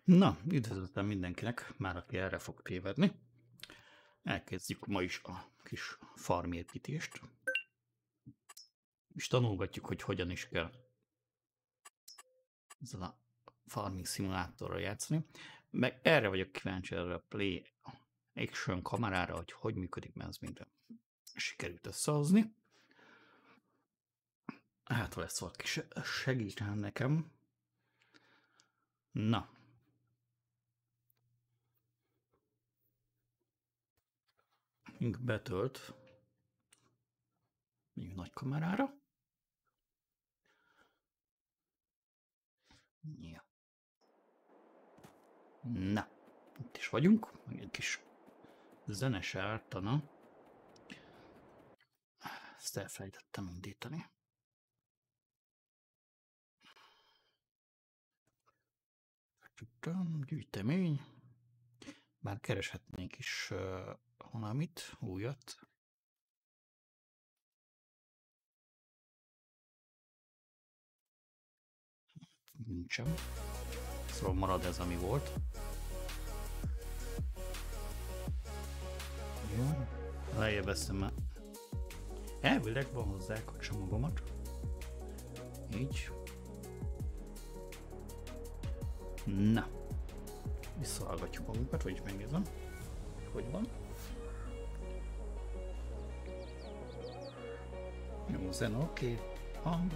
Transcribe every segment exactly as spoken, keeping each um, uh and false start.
Na, üdvözletem mindenkinek, már aki erre fog tévedni. Elkezdjük ma is a kis farmépítést. És tanulgatjuk, hogy hogyan is kell ezzel a farming szimulátorral játszani. Meg erre vagyok kíváncsi, erre a Play Action kamerára, hogy hogy működik, mert ez minden sikerült összehozni. Hát, ha lesz valaki segít rám nekem. Na. Mink betölt. Menjünk nagy kamerára. Ja. Na, itt is vagyunk, meg egy kis zene se ártana. Ezt elfelejtettem indítani. Gyűjtemény. Bár kereshetnénk is uh, valamit, újat. Nincsen. Szóval marad ez, ami volt. Jó. Lejjebb veszem már. Elvileg van hozzá a csomagomat. Így. Na. Visszahallgatjuk magunkat, vagy is megnézem. Hogy van. Jó, zene, oké. Okay. Hang.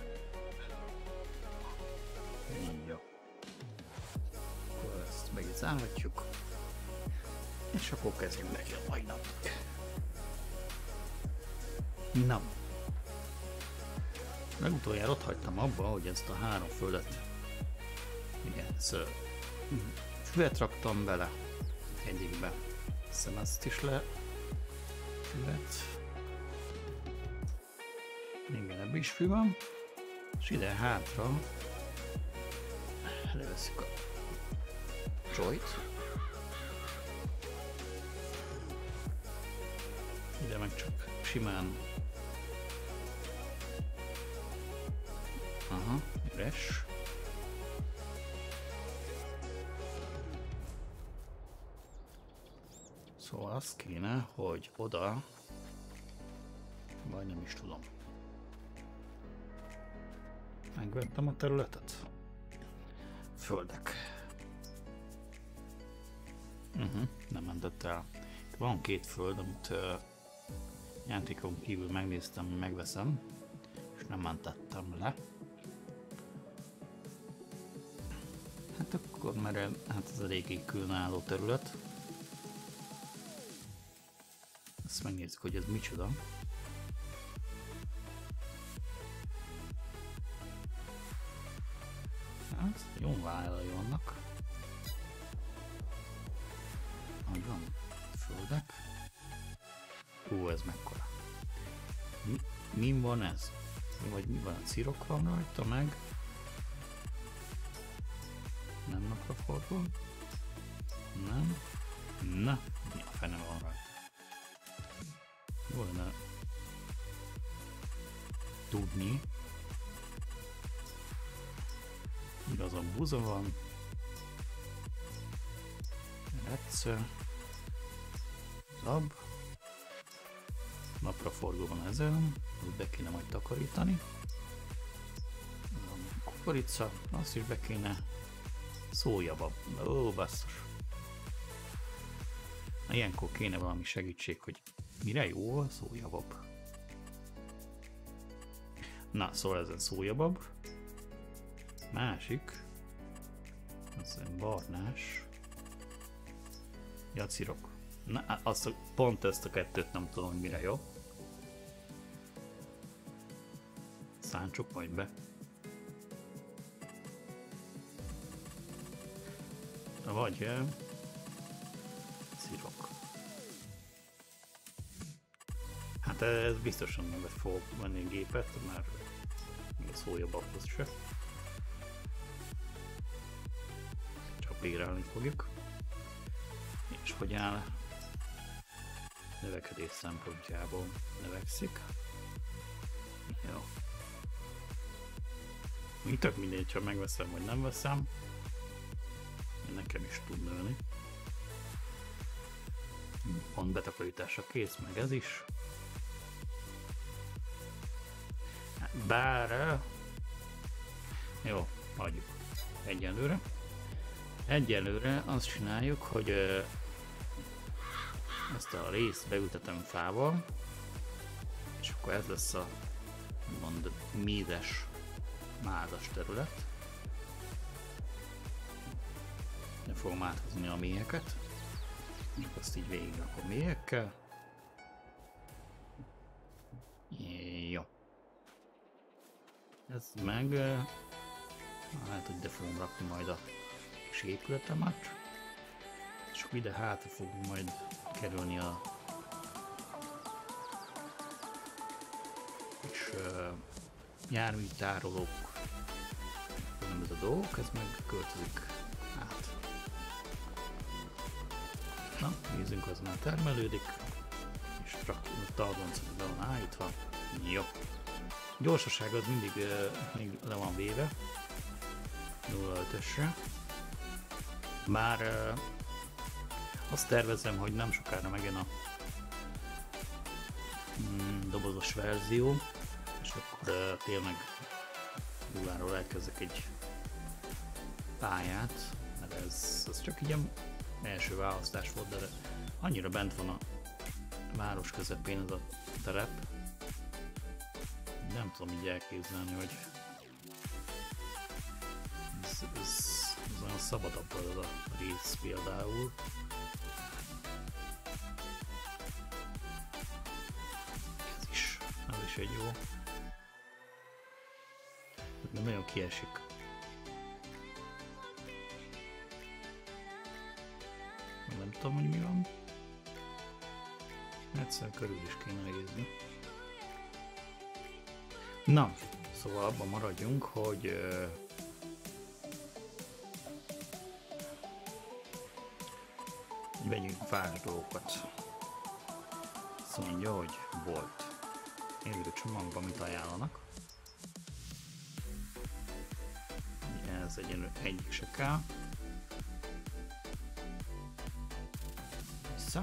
Jó. Akkor ezt meg is állhatjuk. És akkor kezdjünk neki a mai napot. Na. Legutoljára ott hagytam abba, hogy ezt a három földet igen, ezt füvet raktam bele egyikbe. Hiszem ezt is le füvet. Igen, ebbe is fű van. És ide hátra leveszük a joyt. Ide meg csak simán. Aha, üres. Szóval az kéne, hogy oda, vagy nem is tudom. Megvettem a területet. Földek. Uh-huh, nem mentett el. Van két föld, amit uh, játékon kívül megnéztem, hogy megveszem, és nem mentettem le. Hát akkor, mert hát ez a régi különálló terület. Ezt megnézzük, hogy ez micsoda. Hát, jó vállalai vannak. Hogy van? Földek. Hú, ez mekkora. Mi, mi van ez? Vagy mi van? A cirok van rajta meg? Nem napraforgó? Nem. Na, mi a fene van rajta? Jó lenne tudni. Igazán búza van. Retsze. Zab. Napraforgó van ezen. Úgy be kéne majd takarítani. Kukorica. Azt is be kéne. Szójabab. Ó, basszus. Na, ilyenkor kéne valami segítség, hogy mire jó a szójabab. Na, szóval ezen szójabab. Másik. Ezen barnás. Jacirok. Na, azt a, pont ezt a kettőt nem tudom, hogy mire jó. Szántsuk majd be. Vagy el. Cirok. Hát ez biztosan nem fog venni a gépet, mert még a szójababhoz se. Csak bírálni fogjuk. És hogy áll? Növekedés szempontjából növekszik. Jó. Tök mindegy, ha megveszem vagy nem veszem. nekem is tud nőni. Pont betakarításra kész, meg ez is. Bár... Jó, hagyjuk egyelőre. Egyelőre azt csináljuk, hogy ezt a részt beültetem fával, és akkor ez lesz a mond mézes, mázas terület. Ne fogom áthozni a mélyeket. Azt így végig rakom mélyekkel. Jó. Ez meg... Hát, hogy ide fogom rakni majd a kis épületemet. És akkor ide hátra fogunk majd kerülni a... és uh, járműtárolók, különböző dolgok, ez meg költözik át. Na, nézzünk, az már termelődik, és targoncok be van állítva. Jó. Gyorsaság az mindig uh, még le van véve, nulla ötösre. Bár uh, azt tervezem, hogy nem sokára megjön a mm, dobozos verzió, és akkor uh, tényleg nulláról elkezdek egy pályát, mert ez, ez csak így első választás volt, de annyira bent van a város közepén ez a terep, nem tudom így elképzelni, hogy ez, ez, ez olyan szabadabb az a rész például. Ez is, ez is egy jó. De nagyon kiesik. Nem tudom, hogy mi van. Egyszer körül is kéne nézni. Na, szóval abban maradjunk, hogy uh, vegyünk pár dolgokat. Azt mondja, hogy volt. Élő csomagban mit ajánlanak. Ez egyenlő egyik se kell. Vissza.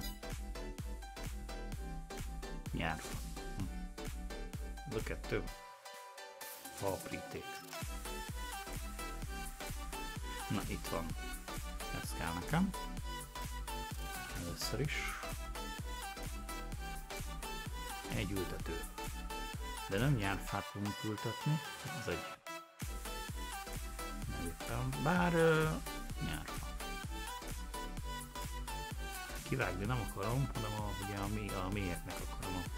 Nyárfa. Hm. Ez a kettő. Apríték. Na, itt van. Ez kell nekem. Először is. Egy ültető. De nem nyárfát fogunk ültetni. Ez egy... nem éppen. Bár... Uh, nyárfa. Kivágni nem akarom, hanem a, ugye a, mély, a mélyeknek akarom a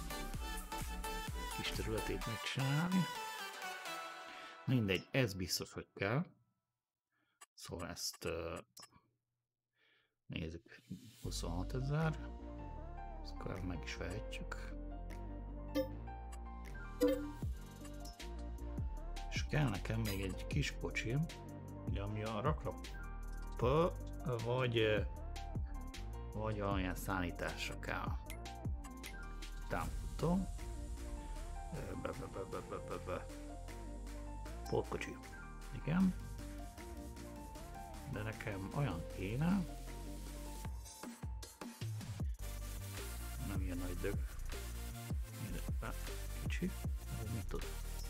kis területét megcsinálni. Mindegy, ez biztos, hogy kell. Szóval ezt uh, nézzük, huszonhatezer. Ezt akkor meg is vehetjük. És kell nekem még egy kis kocsim, ugye, ami a raklappa, vagy vagy valamilyen szállításra kell. Támogatom. Be, be, be, be, be, be, be. Pótkocsi. Igen. De nekem olyan kéne. Nem ilyen nagy dög. Be. Kicsi. Mit tud?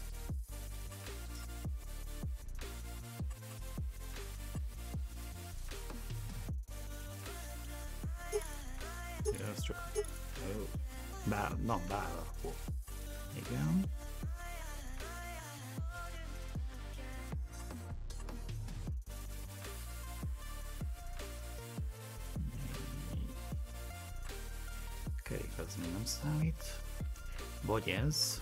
Ez csak... Bár, na, bár akkor. Igen. Kerék az még nem számít. Vagy ez.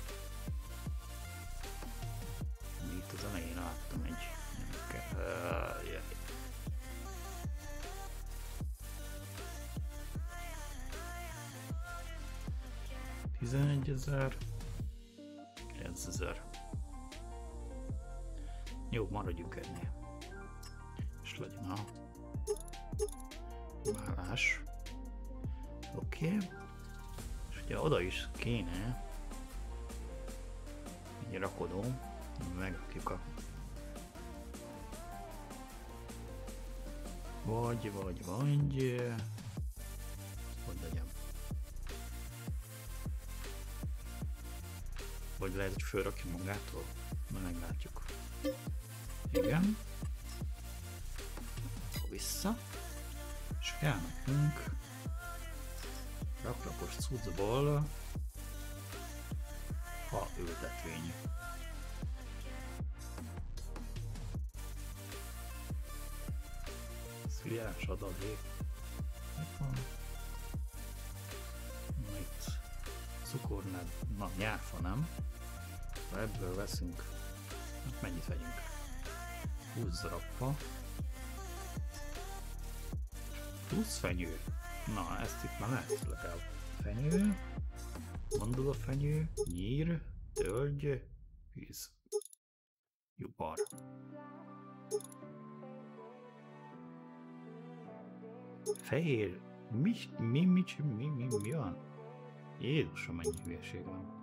Itt az elején láttam egy... Uh, yeah. tizenegyezer, kilencezer. Jó, maradjunk ennél. És legyen a vállás. Oké. Okay. És ugye oda is kéne egy rakodó, megrakjuk a Vagy, vagy, vagy... Hogy legyen? Vagy lehet, hogy fölrakja magától? Na, meglátjuk. Igen. Vissza. És kell nekünk raklapos cuccból fa ültetvény. Sziliás adalék. Itt van. Itt cukornád. Na, nyárfa nem. Ha ebből veszünk, hát mennyit vegyünk? húsz darab fa. Plusz fenyő. Na, ezt itt már lehet legalább. Fenyő, mandulafenyő, nyír, tölgy, víz. Jupar. Fehér. Mi, mi, mi, mi, mi, mi van? Jézusom, mennyi hülyeség van.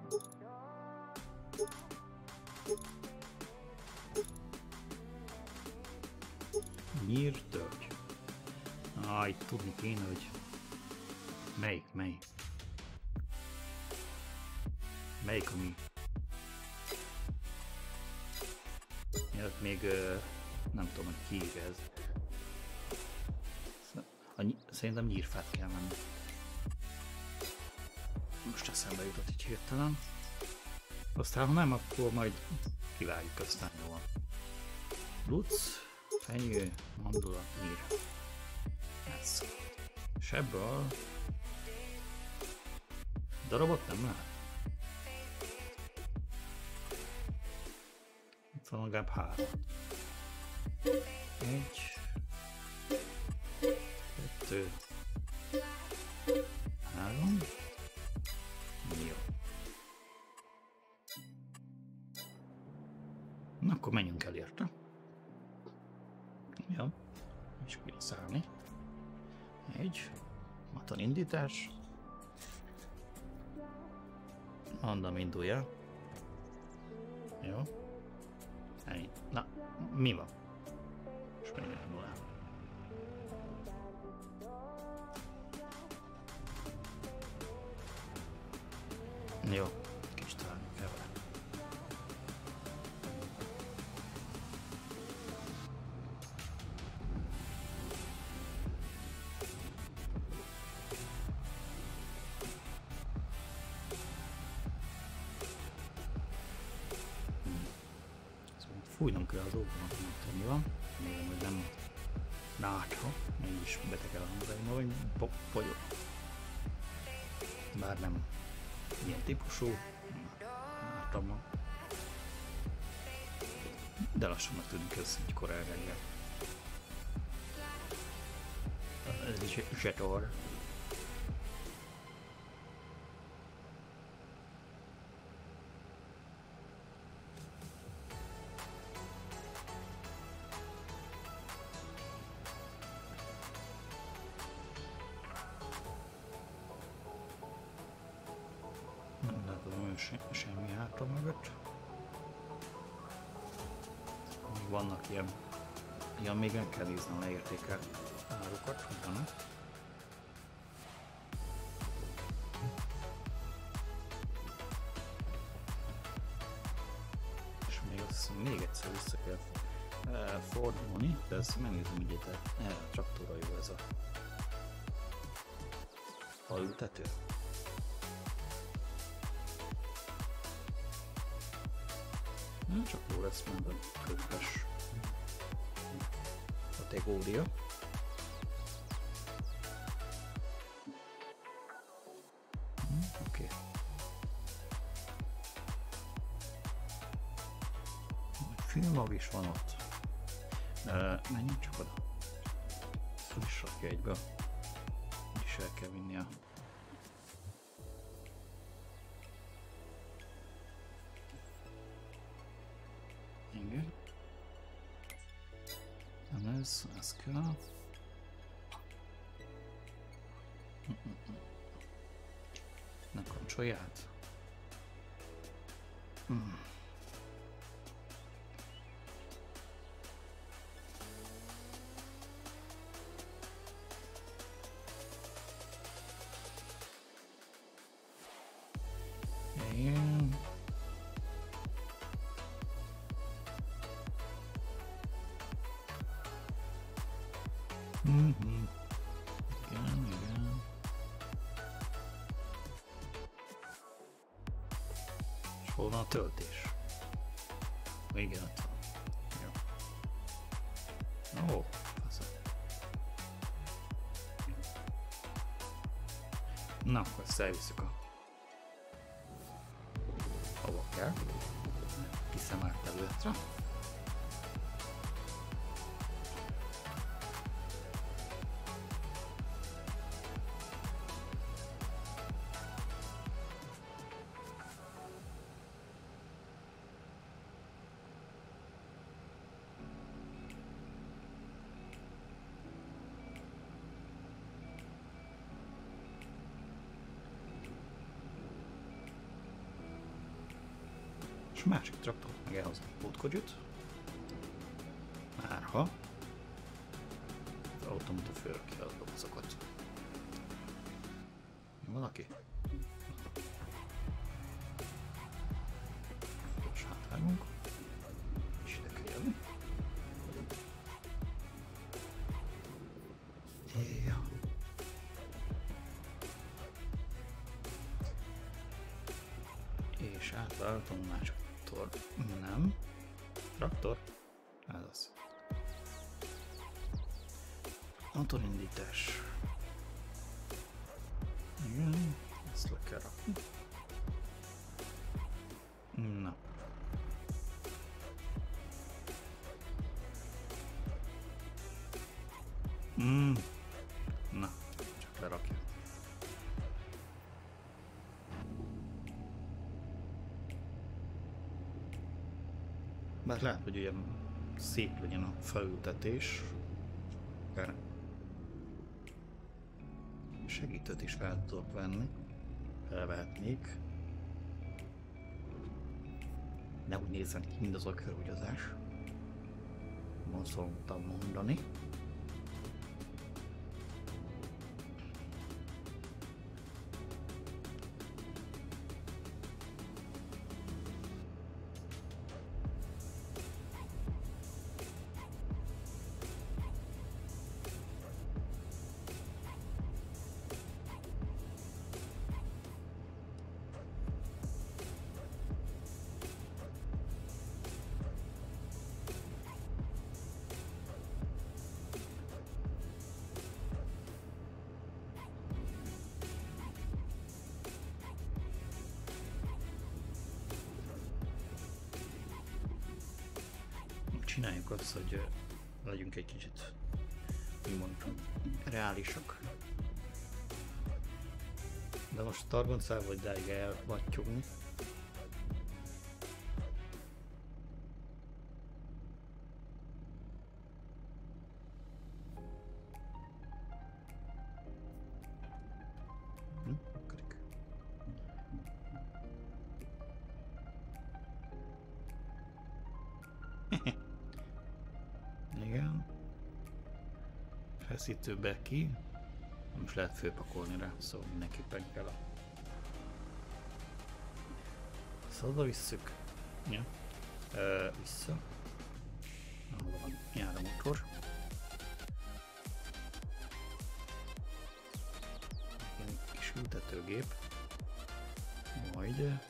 Nyír, tölgy. Ah, itt tudni kéne, hogy melyik, melyik. Melyik, ami... Mielőtt még uh, nem tudom, hogy ki írja ez. Szerintem nyírfát kell menni. Most eszembe jutott így hirtelen. Aztán ha nem, akkor majd kivágjuk, aztán jó van. Luc, fenyő, mandula, nyír. Ez. És ebből darabot nem lehet. Itt van legalább három. Egy, kettő, három, jó. Na, akkor menjünk el érte. Jó, és kiszállni. Egy, maton indítás. Mondom, indulja. Jó. Ennyi. Na, mi van? És menjünk indul el. Jó, kis találni kell vele. Fújnom kell az óvomat, nem tudom, mi van. Még hogy nem nátha, mégis beteg el a hangaim, vagy pogyog. Bár nem ilyen típusú, nátam van. De lassannak tűnik ez egy korán reggel. Ez is zsetor. Se, semmi hátra mögött. Még vannak ilyen, ilyen még meg kell nézni a leértékelt árukat, hogy vannak. És még azt hiszem, még egyszer vissza kell e, fordulni, de ezt megnézem, hogy itt erre a traktorra jó ez a faültető. Nem csak jó lesz meg a köztes kategória. Hm, Oké. Okay. Filmmag is van ott. Uh, menjünk csak oda. Ezt is rakja egybe. Úgyis el kell vinni a... Igen. Nem ez, ez kell. Ne kapcsolj át. Mm. Mm-hmm. Igen, igen. És hol van a töltés? Igen, ott van. Jó. Ó, faszom. Na, akkor ezt elviszük a... hova kell. Kiszemelt területre. És a másik traktor meg elhoz a pótkogyut. Márha az automata fölrakja a dobozokat. Valaki? És hátrágunk. És ide kell jönni. Ja. És átváltom a másik traktor. Nem. Traktor? Ez az. Motorindítás. Igen, ezt le kell rakni. Na. Mm. Na, csak lerakja. Bár lehet, hogy olyan szép legyen a felültetés. Akár segítőt is fel tudok venni. Felvehetnék. Ne úgy nézzen ki, mint az a körúgyazás. Most szoktam mondani. Csináljuk azt, hogy legyünk egy kicsit, úgy mondtam, reálisak. De most a targoncával vagy dáig elvattyogni. Igen. Feszítőbe ki. Nem is lehet főpakolni rá, szóval mindenképpen kell a... Szóval oda visszük. Ja. Ö, vissza. Ahol van, jár a motor. Egy kis ültetőgép. Majd...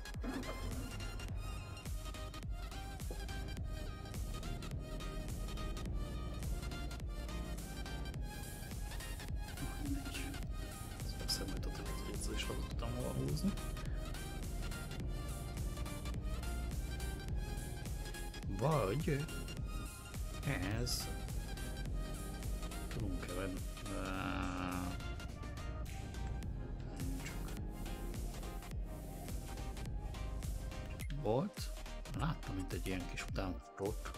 Vagy ez tudunk-e venni? Csak volt. Láttam itt egy ilyen kis utánfutót.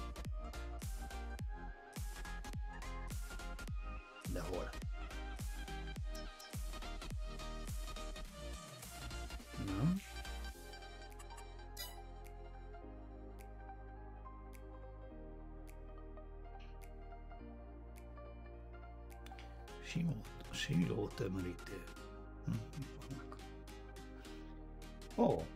De hol? Nem. Síló tömörítő. Ó! Oh.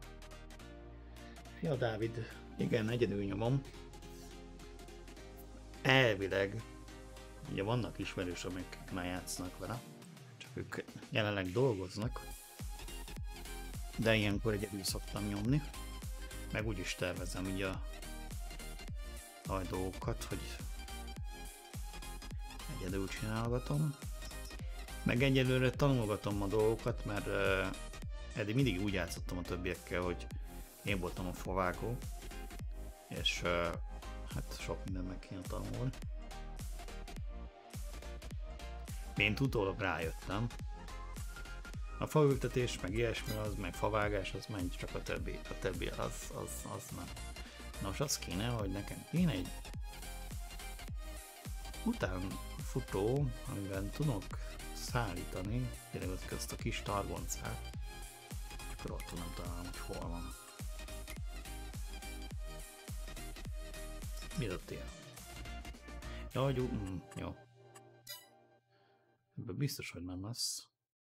Fia Dávid, igen, egyedül nyomom. Elvileg Ugye vannak ismerősök, amik már játszanak vele, csak ők jelenleg dolgoznak, de ilyenkor egyedül szoktam nyomni, meg úgy is tervezem így a nagy dolgokat, hogy egyedül csinálgatom, meg egyelőre tanulgatom a dolgokat, mert uh, eddig mindig úgy játszottam a többiekkel, hogy én voltam a favágó, és uh, hát sok minden meg kéne tanulni. Én utólag rájöttem. A faültetés, meg ilyesmi, az, meg favágás, az menj, csak a többi, a többi az, az, az nem. Nos, az kéne, hogy nekem kéne egy utánfutó, amiben tudok szállítani, tényleg az közt a kis targoncát, és akkor ott tudom találni, hogy hol van. Mi ott ilyen? Jaj, jó, mm, jó. Ebben biztos, hogy nem lesz.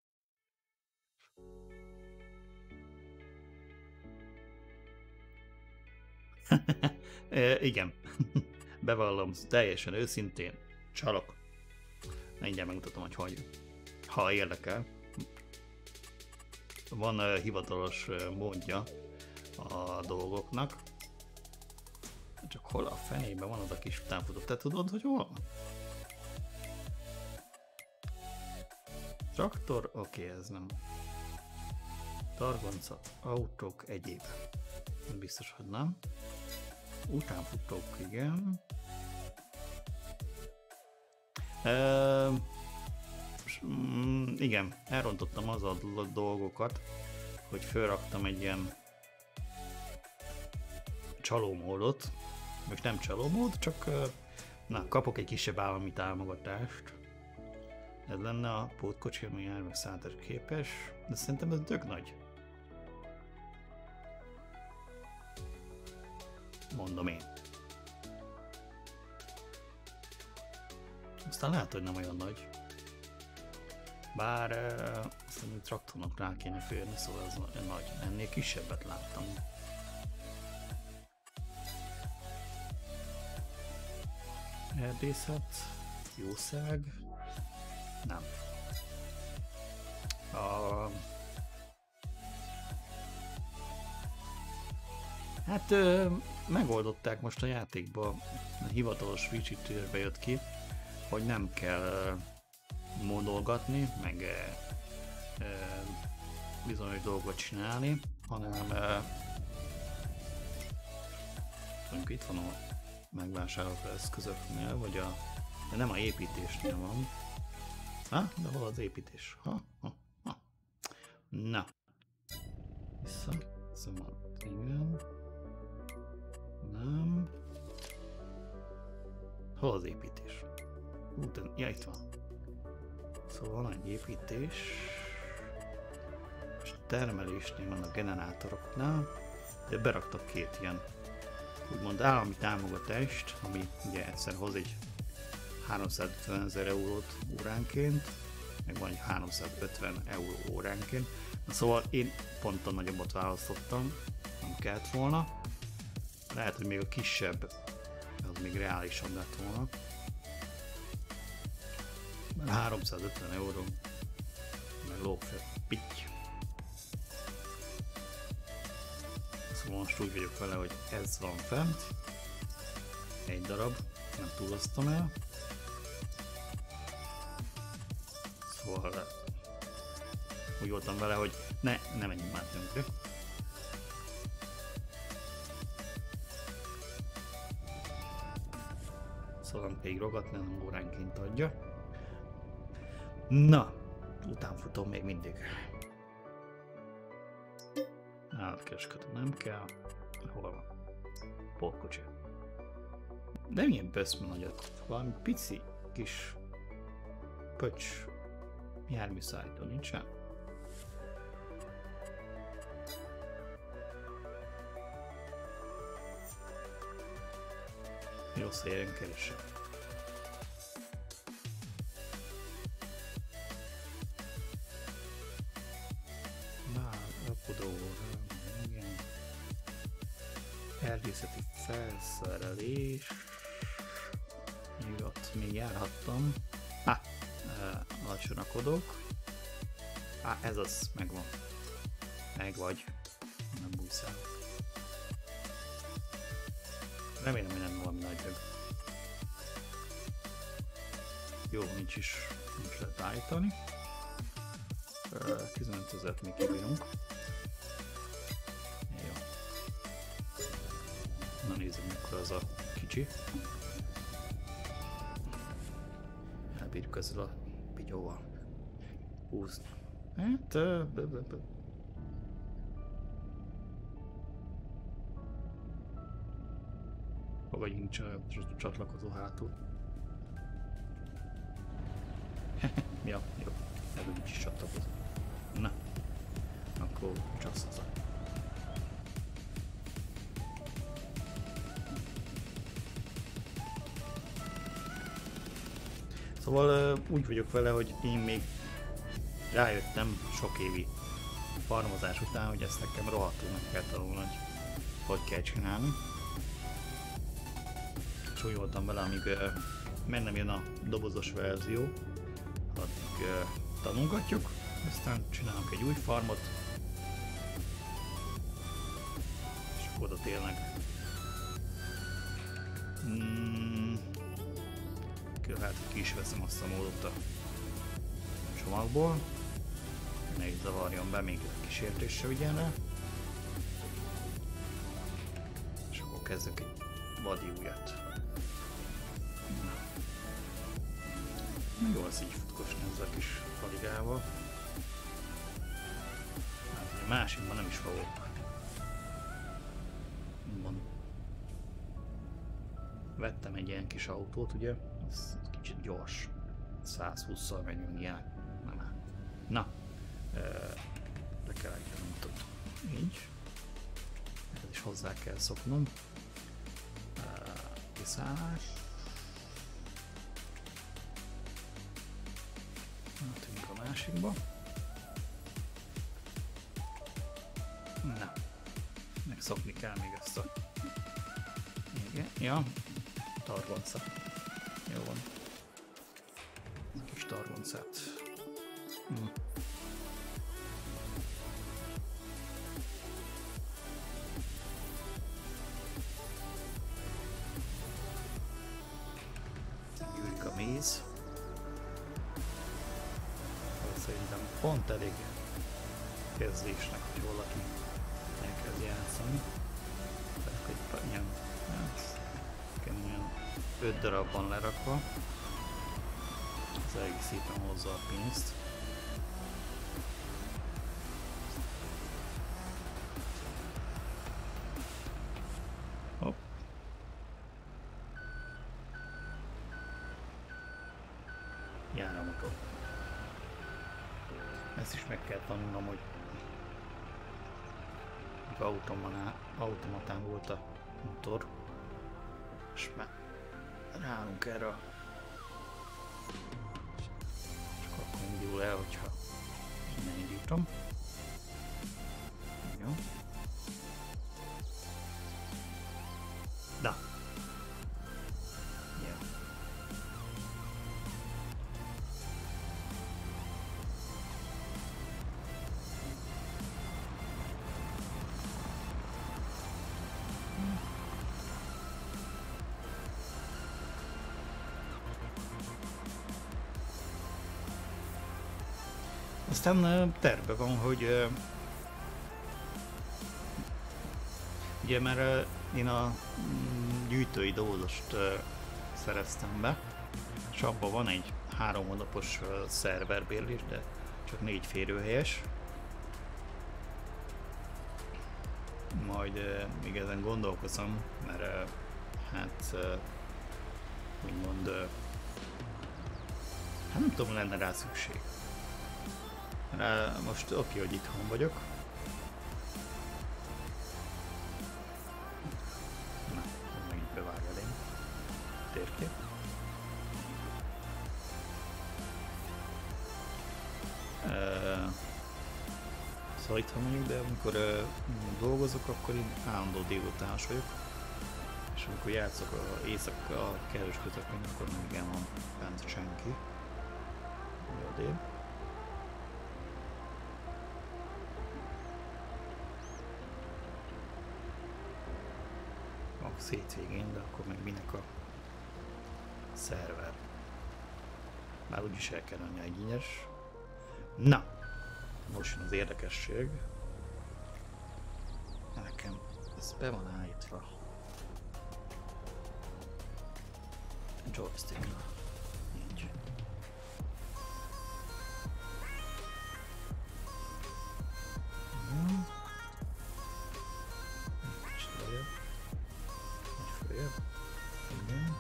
e, igen. Bevallom, teljesen őszintén, csalok. Mindjárt megmutatom, hogy hogy. Ha érdekel. Van uh, hivatalos uh, módja a dolgoknak. Csak hol a fenében van az a kis támfutó? Te tudod, hogy hol van? Traktor? Oké, okay, ez nem. Targonca, autók, egyéb. Biztos, hogy nem. Utánfutók, igen. Uh, mm, igen, elrontottam az a dolgokat, hogy felraktam egy ilyen csalómódot. Most nem csalómód, csak uh, na, kapok egy kisebb állami támogatást. Ez lenne a pótkocsi, ami jár meg szállítás képes, de szerintem ez tök nagy. Mondom én. Aztán lehet, hogy nem olyan nagy. Bár uh, szerintem traktornak rá kéne férni, szóval ez nagy. Ennél kisebbet láttam. Erdészet, jószág. Nem. A... Hát ö, megoldották most a játékba, a hivatalos frissítésbe jött ki, hogy nem kell ö, módolgatni, meg ö, ö, bizonyos dolgot csinálni, hanem ö, mondjuk itt van a megvásárolt eszközöknél, vagy a, de nem a építésnél van. Ha? De hol az építés? Ha? Ha? Ha? Na. Vissza. Szóval, igen. Nem. Hol az építés? Ú, de, ja, itt van. Szóval van egy építés. És termelésnél van a generátoroknál. De beraktak két ilyen úgymond állami támogatást, ami ugye egyszer hoz egy háromszázötvenezer eurót óránként, meg van egy háromszázötven euró óránként. Na, szóval én pont a nagyobbat választottam, nem kellett volna. Lehet, hogy még a kisebb, az még reálisabb lett volna. Mert háromszázötven euró, meg lófél, pitty. Szóval most úgy vagyok vele, hogy ez van fent. Egy darab, nem túloztam el. Szóval úgy voltam vele, hogy ne, ne menjünk már tönkre. Szóval nem pedig rogatni, hanem óránként adja. Na, utánfutom még mindig. Állatkereskedő nem kell. Hol van? Pótkocsi. De milyen böszme nagyot? Valami pici kis pöcs járműszállító nincsen? Rossz helyen keresem. Bár, rakodóra, igen. Erdészeti felszerelés. Nyugat. még járhattam. Há, alacsonyakodok. Há, ez az, megvan. Meg vagy. Nem búszál. Remélem, hogy nem valami nagy bög. Jó, nincs is, nincs lehet állítani. tizenötezret még kibírunk. Jó. Na nézzük, mikor az a kicsi. Elbírjuk ezzel a pigyóval húzni. Hát... Vagy nincs a csatlakozó hátul. Ja, jó. Ebből nincs is csatlakozó. Na. Akkor csapsz haza. Szóval úgy vagyok vele, hogy én még rájöttem sok évi farmozás után, hogy ezt nekem rohadtul meg kell tanulni, hogy hogy kell csinálni. És úgy voltam vele, amíg uh, meg nem jön a dobozos verzió, addig uh, tanulgatjuk, aztán csinálunk egy új farmot, és akkor oda tényleg mm, hát ki is veszem azt a módot a csomagból, ne így zavarjon be, még egy kísértésre vigyen rá, és akkor kezdek egy vadi újat. Jó, az így futkosni ezzel a kis faligával. Hát ugye másikban nem is fogok. Van. Vettem egy ilyen kis autót, ugye, ez kicsit gyors. százhússzal megyünk ilyenek. Nem áll. Na, le kell állítanom ott. Így. Ez is hozzá kell szoknom. Kiszállás. Átünk a másikba. Na, megszokni kell még ezt a... Igen, ja, targonca. Jó van. A kis targoncát. Hm. Gyűlik a méz. Szerintem pont elég kezdésnek, hogy valaki elkezd játszani. Tehát, hogy ilyen, hát, ilyen öt darab van lerakva. Ez elég szépen hozza a pénzt. Hopp. Jár a motor. Ezt is meg kell tanulnom, hogy automatán volt a motor, és már ráállunk erre a... csak akkor indul el, hogyha innen indítom. Jó. Da. Jó. Aztán terve van, hogy ugye mert én a gyűjtői dobozost szereztem be, és abban van egy három hónapos szerverbérlés, de csak négy férőhelyes. Majd még ezen gondolkozom, mert hát úgymond hát nem tudom, lenne rá szükség. Rá most oké, hogy itthon vagyok. Na, megint bevág elém. Térkép. Uh, szóval itthon vagyok, de amikor uh, dolgozok, akkor én állandó délutános vagyok. És amikor játszok a éjszaka a kellős közepén, akkor még igen van bent senki. Odébb. Max hétvégén, de akkor meg minek a szerver. Már úgyis el kell lenni egy ingyenes. Na! Most jön az érdekesség. Nekem ez be van állítva. Joystickra. Nincs. Hmm. Kicsit lejjebb. Egy följebb. Igen.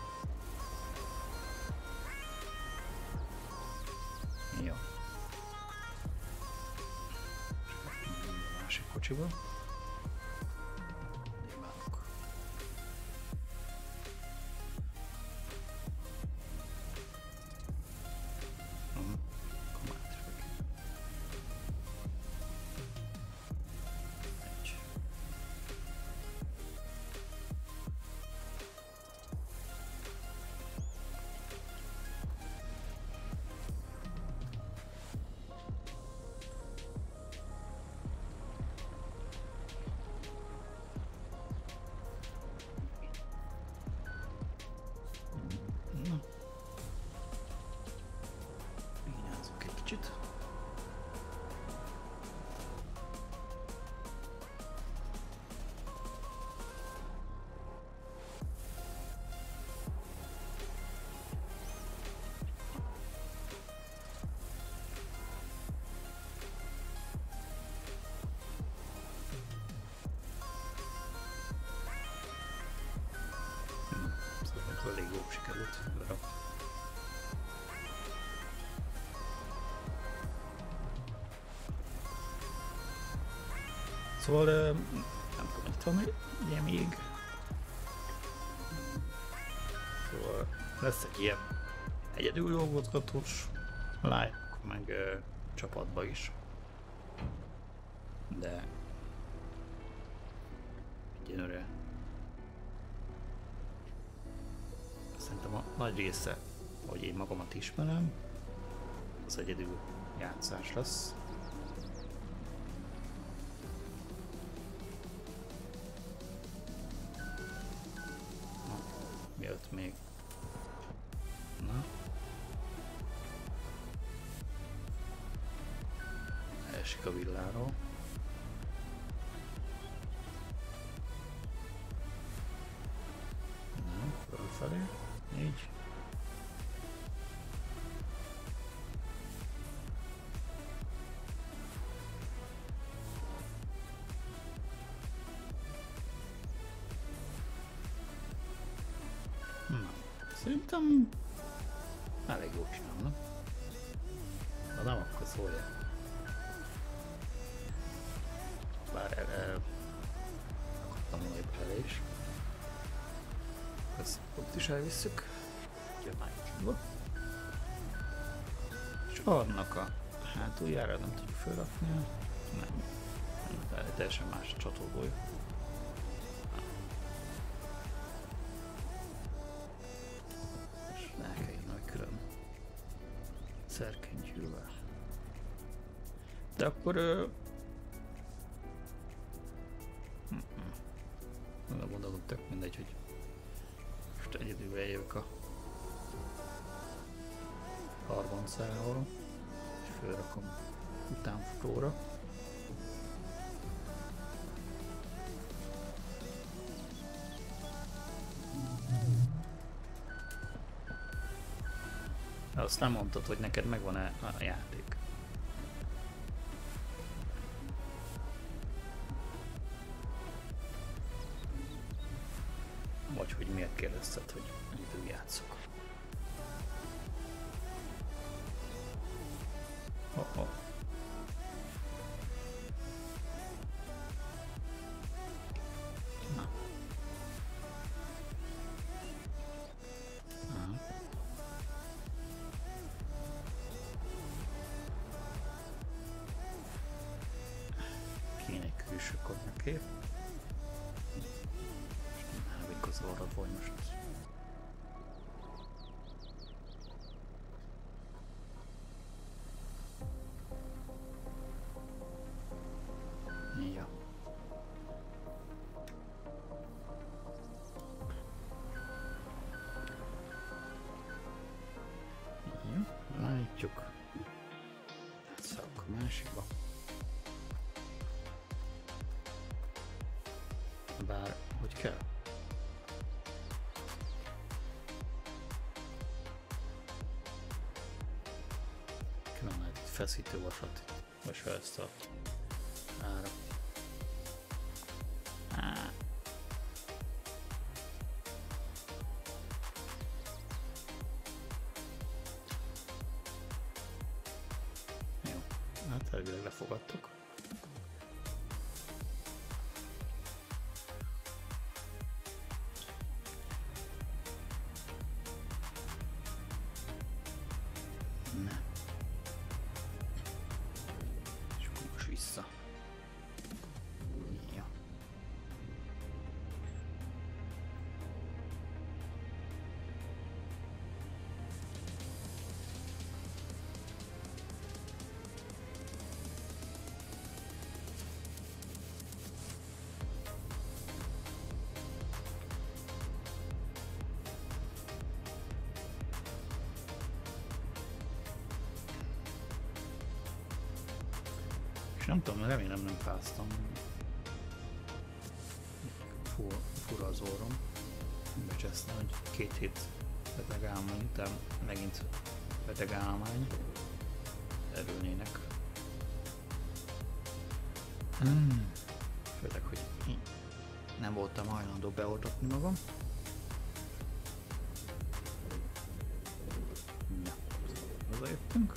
Jó. A másik kocsiba. Imádok. Uh-huh. Command track. Egy. Na. Vigyázzunk egy kicsit. Szerintem elég jó sikerült. Szóval nem tudom, itt van ugye még. Szóval lesz egy ilyen egyedül dolgozgatós live, meg uh, csapatba is. De egyenlőre szerintem a nagy része, hogy én magamat ismerem, az egyedül játszás lesz. Na, mielőtt még... Na. Esik a villáról. Na, fölfelé. Így. Na, szerintem elég jól csinálom, nem? Ha nem, akkor szólják. Bár erre akartam volna épp erre is. Ezt ott is elvisszük. Ugye májusban. És annak a hátuljára nem tudjuk felrakni. Nem. nem teljesen más a csatolója. És el kell jönni külön szerkentyűvel. De akkor... Uh, nem mondom, tök mindegy, hogy most egyedül eljövök a harmancával, és felrakom utánfutóra. Azt nem mondtad, hogy neked megvan-e a játék. Vagy hogy miért kérdezted, hogy egyedül játszok. Oh, oh. Na. Aha. Kéne egy külső konyhakép. Elvégozva feladatból most. Ja. Jó, látjuk. Szak a másikba. Bár, hogy kell? Kellene egy feszítő vasat, vagy ha ezt a ára. Á. Jó, hát elvileg lefogadtuk. És nem tudom, remélem nem fáztam. Fur, fura az orrom. Becsesztem, hogy két hét beteg állomány után megint beteg állomány. Erülnének. Hmm. Főleg, hogy nem voltam hajlandó beoltatni magam. Na, hazajöttünk.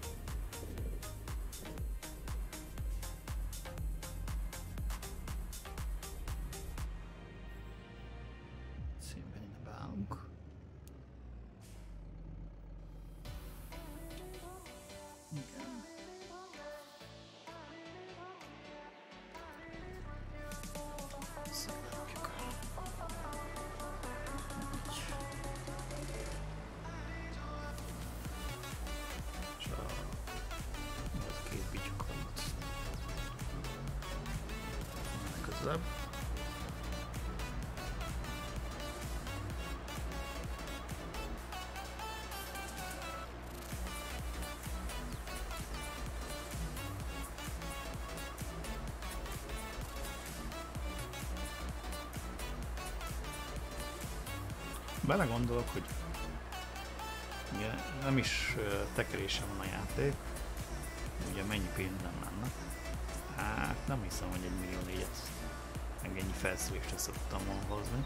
Belegondolok, hogy ugye, nem is tekerésem van a játék, ugye mennyi pénzem lenne. Hát nem hiszem, hogy egy millió négyet meg ennyi felszívést ezt tudtam volna hozni.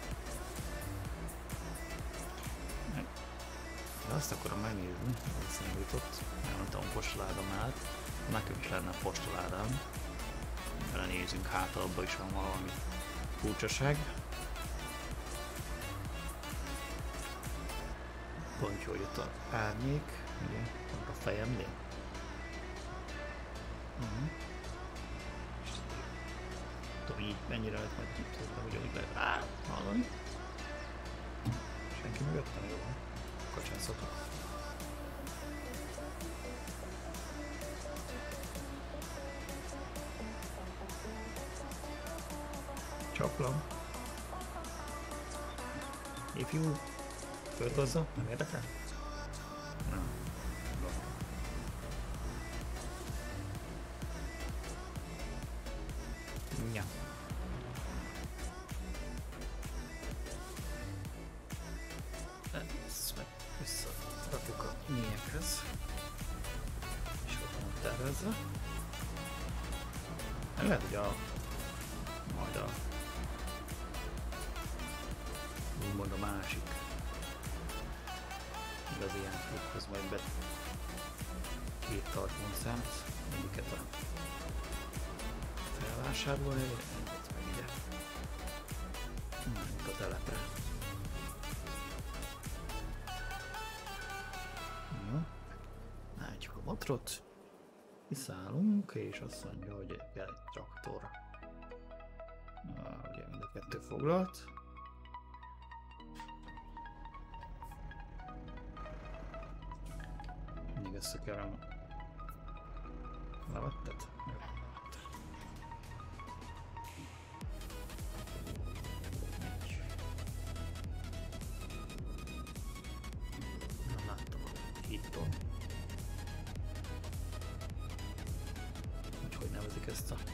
De azt akarom megnézni, hogy eszembe jutott, elmentem a postaláda mellett, nekem is lenne a postaládám. Belenézünk, hát abban is van valami furcsaság. Pontja, hogy ott a árnyék, ugye, ott a fejemnél. Uh-huh. Tudom, így mennyire lehet majd nyitni, hogy úgy lehet á, hallani. Senki mögöttem, jó van. Kacsászatok. Csaplam. Ifjú. Földgazza? Nem érdekel? Nem. Ja. Ezt meg visszarakjuk a lényekhez. És ott van tervezve. Lehet, hogy a... majd a... úgymond a másik igazi játékhoz majd be két tartalomszámot, egyiket a felvásárolni, egyet meg ide. Menjünk a telepre. Jó. Látjuk a motrot, kiszállunk, és azt mondja, hogy kell egy traktor. Ah, ugye mind a kettő foglalt. összekeverem. Levetted? Jó. Nem láttam a hittól. Úgyhogy nevezik ezt a...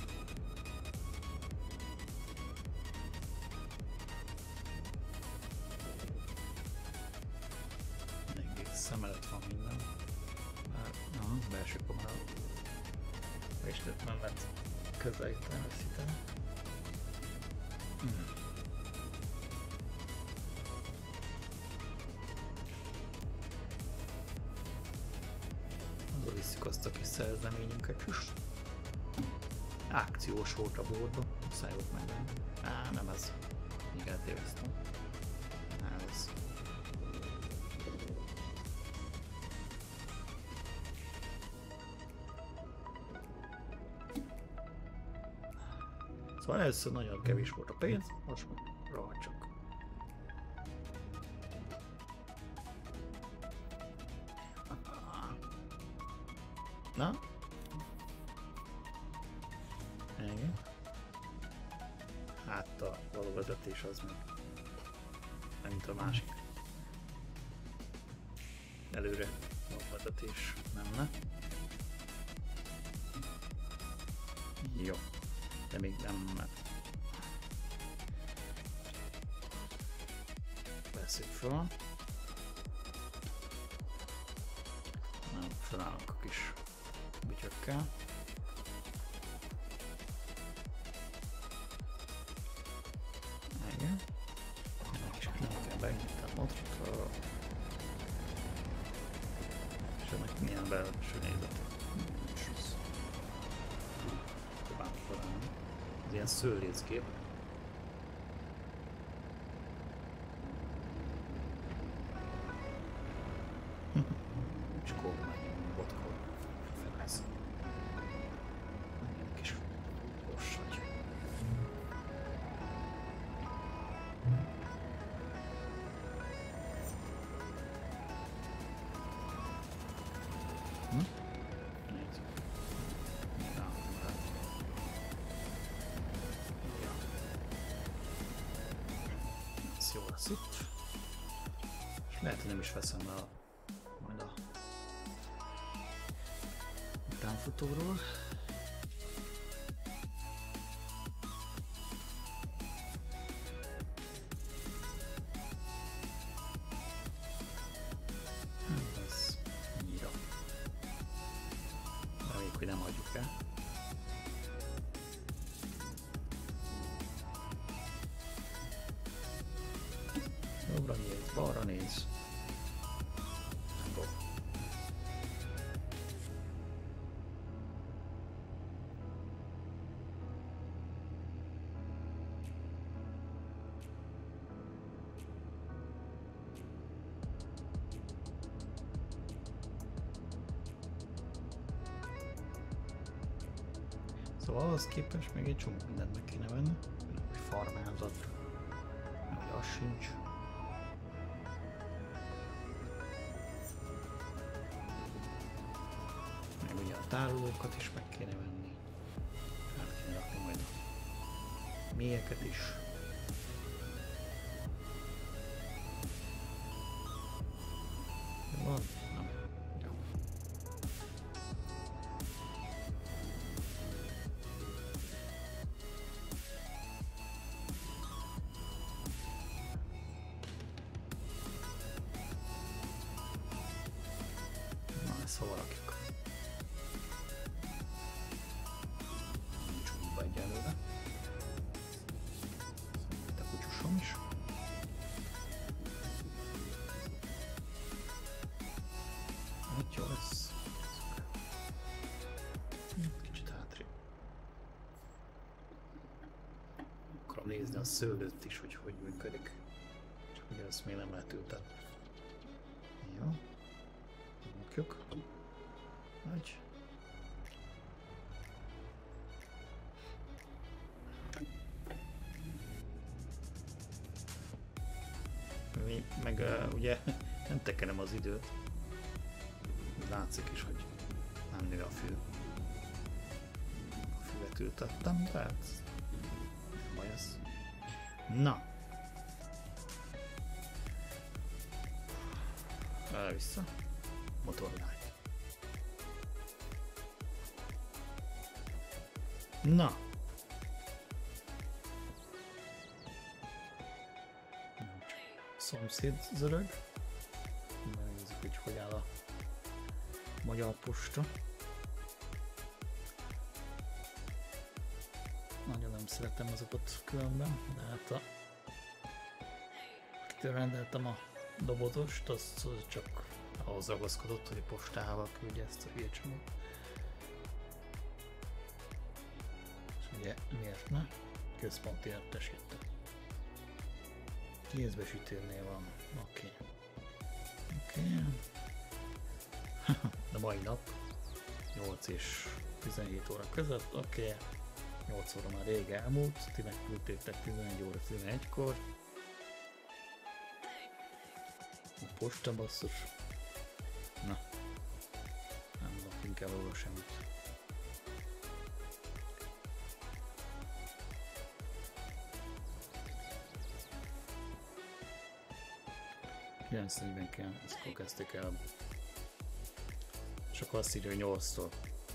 Szemelet van minden. Már, na, belső kamera. És nem lehet közelíteni, veszíteni. Hmm. Azon visszük azt a kis szerzeményünket is. Akciós volt a bódba. Muszáj volt megvenni. Á, nem ez. Még eltéveztem. Ez. Szóval először nagyon kevés volt a pénz, most meg rohadt csak. Na? Igen. Hát a való vezetés az meg nem mint a másik. Előre a vezetés menne. Jó. De még nem veszik fel. Nem felállunk a kis bütyökkel. Igen. És nem kell benyitni a motorra. És ennek milyen belső nézet. Ez ilyen szőlészgép. És kormány, vodka, felez. Ilyen kis ossagy. Hm? Nézd. Ja, hát. Ja. Ez jó lesz itt. És lehet, hogy nem is veszem le a majd a utánfutóról. Ez jó. Reméljük, hogy nem hagyjuk el. Jobbra néz, balra néz. Go. Szóval ahhoz képest még egy csomó mindent meg kéne venni. Egy farmázat. Meg az sincs. Meg ugye a tárolókat is meg kéne venni. Hát kéne rakni majd a mélyeket is. Van? Nem. Jó. Na, ezt hova rakjuk? Nincs útba egyelőre. Itt a kutyusom is. Itt jó lesz. Kicsit hátrébb. Akarom nézni a szőlőt is, hogy hogy működik. Csak ugye ezt még nem lehet ültetni. Jó. Rakjuk. Nagy. Mi meg uh, ugye nem tekerem az időt. látszik is, hogy nem nő a fű. A füvet ültettem, tehát nem baj ez. Na! Vissza. Motorlány. Na! Szomszéd zörög. Megnézzük, hogy hogy áll a Magyar Posta. Nagyon nem szeretem azokat különben, de hát a... akitől rendeltem a dobozost, az csak ahhoz ragaszkodott, hogy a postával küldje ezt a hülye csomagot. És ugye miért ne? Központi értesítő. Kézbesítőnél van. Oké. Okay. Oké. Okay. De mai nap nyolc és tizenhét óra között. Oké. Okay. nyolc óra már rég elmúlt. Ti megküldtétek tizenegy óra tizenegykor. A posta basszus. Na. Nem lakunk el róla semmit. kilenc negyvenkilenc, ezt kezdték el. És akkor azt írja, hogy nyolctól.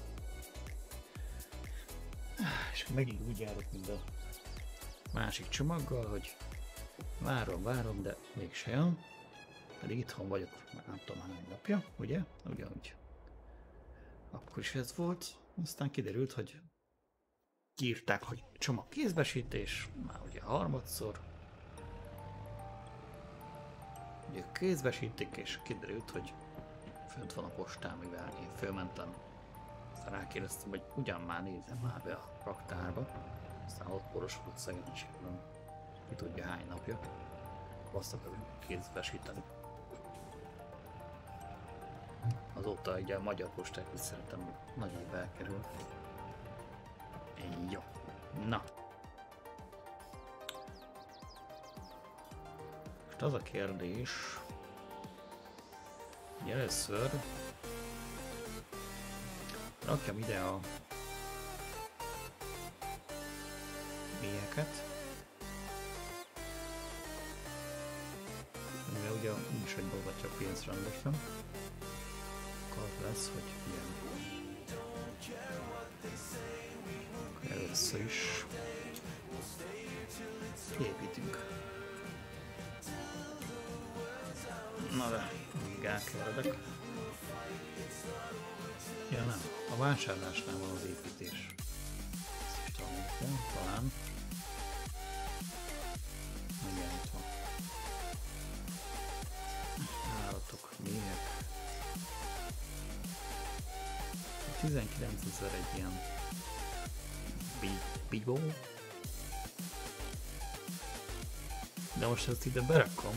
És megint úgy járok, mint a másik csomaggal, hogy várom, várom, de mégse jön. Pedig itthon vagyok, már nem tudom hány napja, ugye? Ugyanúgy. Akkor is ez volt. Aztán kiderült, hogy írták, hogy csomag kézbesítés, már ugye harmadszor. Ugye kézbesítik, és kiderült, hogy fönt van a postán, mivel én fölmentem. Aztán rákérdeztem, hogy ugyan már nézem már be a raktárba. Aztán ott porosodott szegénységben, ki tudja hány napja. Azt akarom kézbesíteni. Azóta ugye a Magyar Postát is szerintem nagyobb elkerül. Jó. Na. Most az a kérdés, hogy először rakjam ide a mélyeket. Mivel ugye úgyis egy dolgatja a pénzt rendesen. Akkor lesz, hogy ilyen. Először is építünk. Na de, még elkeveredek. Ja nem, a vásárlásnál van az építés. Ezt is tudom, talán. Igen, itt van. Állatok, méhek. tizenkilencezer egy ilyen bibó. De most ezt ide berakom.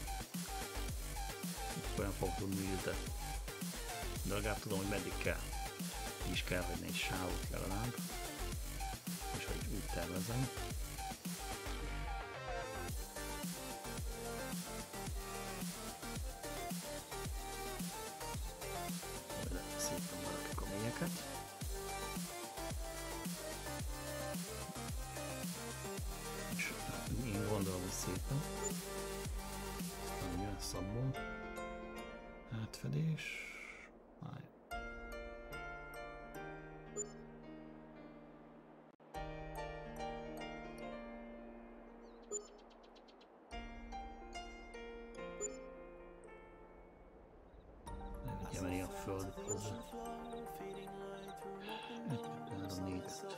Akkor nem fogok tudni ültetni. De legalább tudom, hogy meddig kell. Is kell hagyni egy sávot legalább. És hogy úgy tervezem. Szépen maradjuk a mélyeket. És én gondolom, hogy szépen. Jön szabból. Átfedés. Állj. Ne vigyem el a föld hozzá. Egy, három, négy, öt.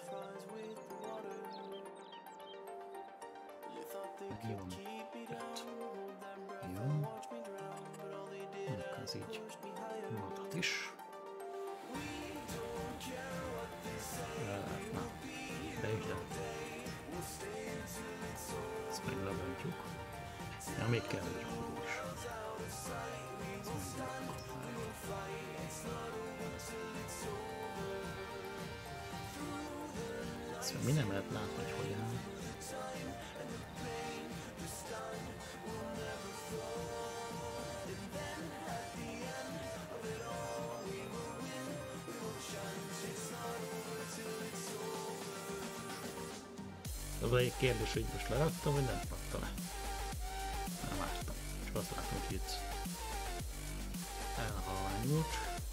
Meg jó, öt. Jó. Ennek az így maradhat is. Na, de is de. Ezt meg lebontjuk. Ja, még kell egy húró is. Ezt mi nem lehet látni, hogy hogy áll. Az egy kérdés, hogy most lerakta, vagy nem rakta le. Nem vártam. Csak azt látom, hogy itt elhalványult.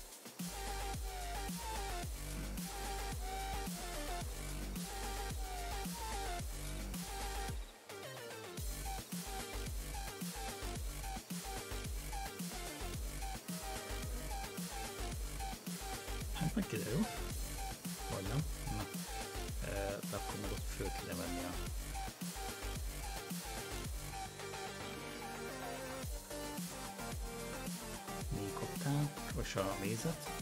Hát meg kiderül. Vagy nem? Na. E, de akkor meg ott föl kéne venni a mélykoktán, vagy a mézet.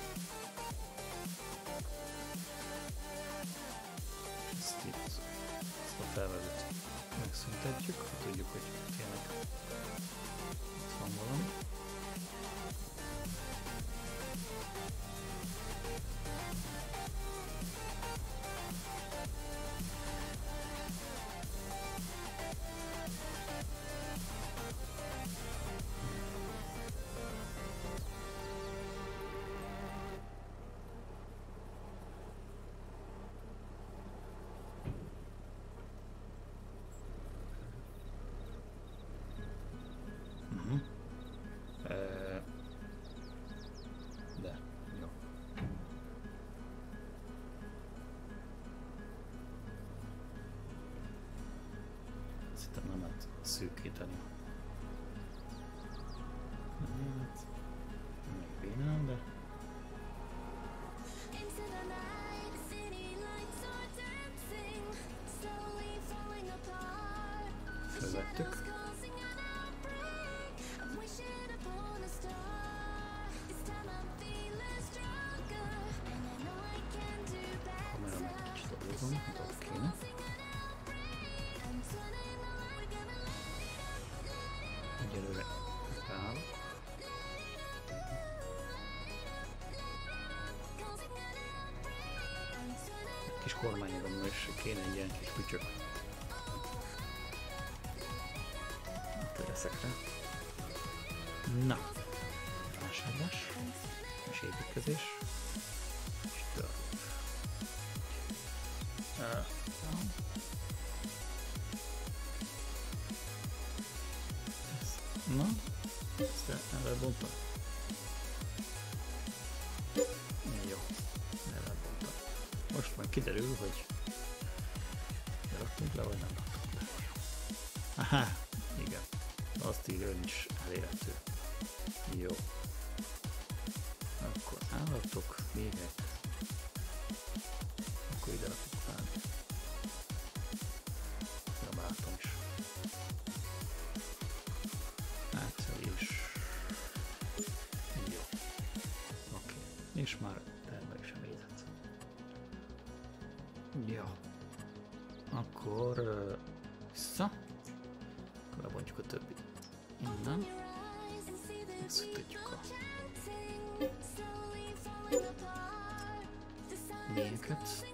Ezt itt, ezt a felvezet megszüntetjük, ha tudjuk, hogy tényleg ott van valami. De, jó. Szerintem nem lehet szűkíteni. Hát, még bénán, de... Fölvettük. Kamera meg kicsit adózom, de oké. Egyelőre beállok. Kis kormányodom is kéne egy ilyen kis pütyök. Teszek rá. Na, vásárlás és építkezés és törlők. Uh, na, ezt el lehet bontani. Jó, el lehet bontani. Most már kiderül, hogy raktunk le, vagy nem raktunk le. Aha, igen. Azt írja, hogy is elérhető. Jó. Akkor állatok, méhek. Akkor ide rakjuk fel. Ja, látom is. Átszelés. Jó. Oké. És már termel is a mézet. Jó. Akkor uh, vissza. Akkor lebontjuk a többit. Innen. Megszüntetjük a mélyeket.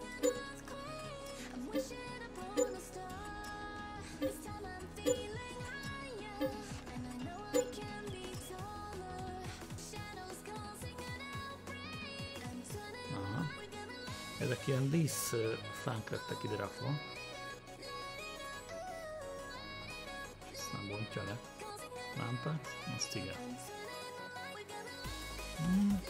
Aha. Ezek ilyen díszfánk lettek ide rakva. Ezt nem bontja le. Lámpát? Azt igen. Hmm.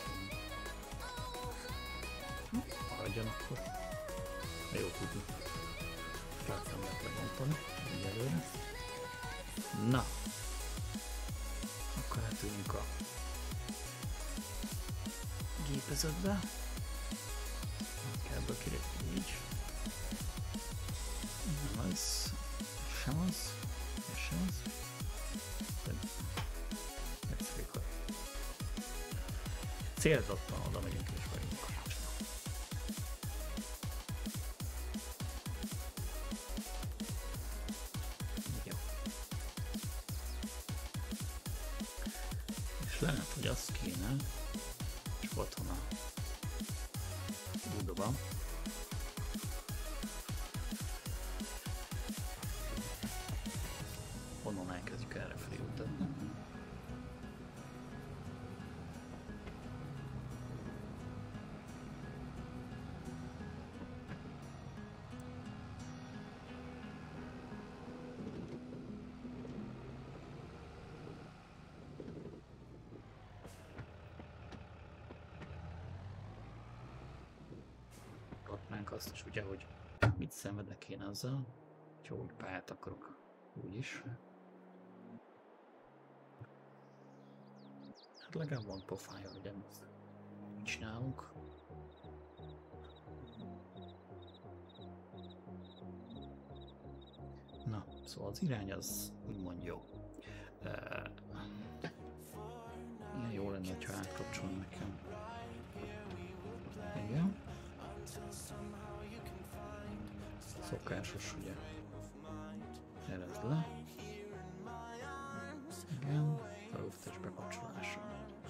Maradjon akkor. Jó tudni. Láttam lehet lebontani. Egyelőre. Na. Akkor átülünk a gépezetbe. Ebből kilépni így. Nem az. Sem az. És sem az. Célzottan oda megyünk és vagyunk a másnak. Jó. És lehet, hogy azt kéne, és otthon a Budaban. Onnan elkezdjük erre felé utatni. azt is ugye, hogy mit szenvedek én azzal, hogy úgy pályát akarok úgyis. Hát legalább van pofája, hogy ezt csinálunk. Na, szóval az irány az úgymond jó. Uh, ilyen jó lenne, ha átkapcsolna nekem. Igen. Szokásos, ugye. Erezd le. Igen. Felújítás bekapcsolása.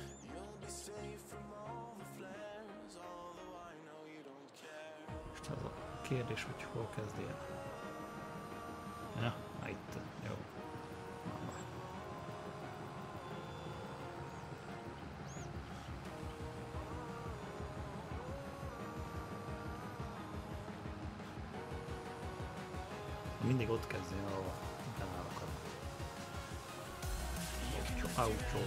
Most az a kérdés, hogy hol kezdél. Ja, na itt. Jó. Na, mindig ott kezdjen, ahol beállok a autó.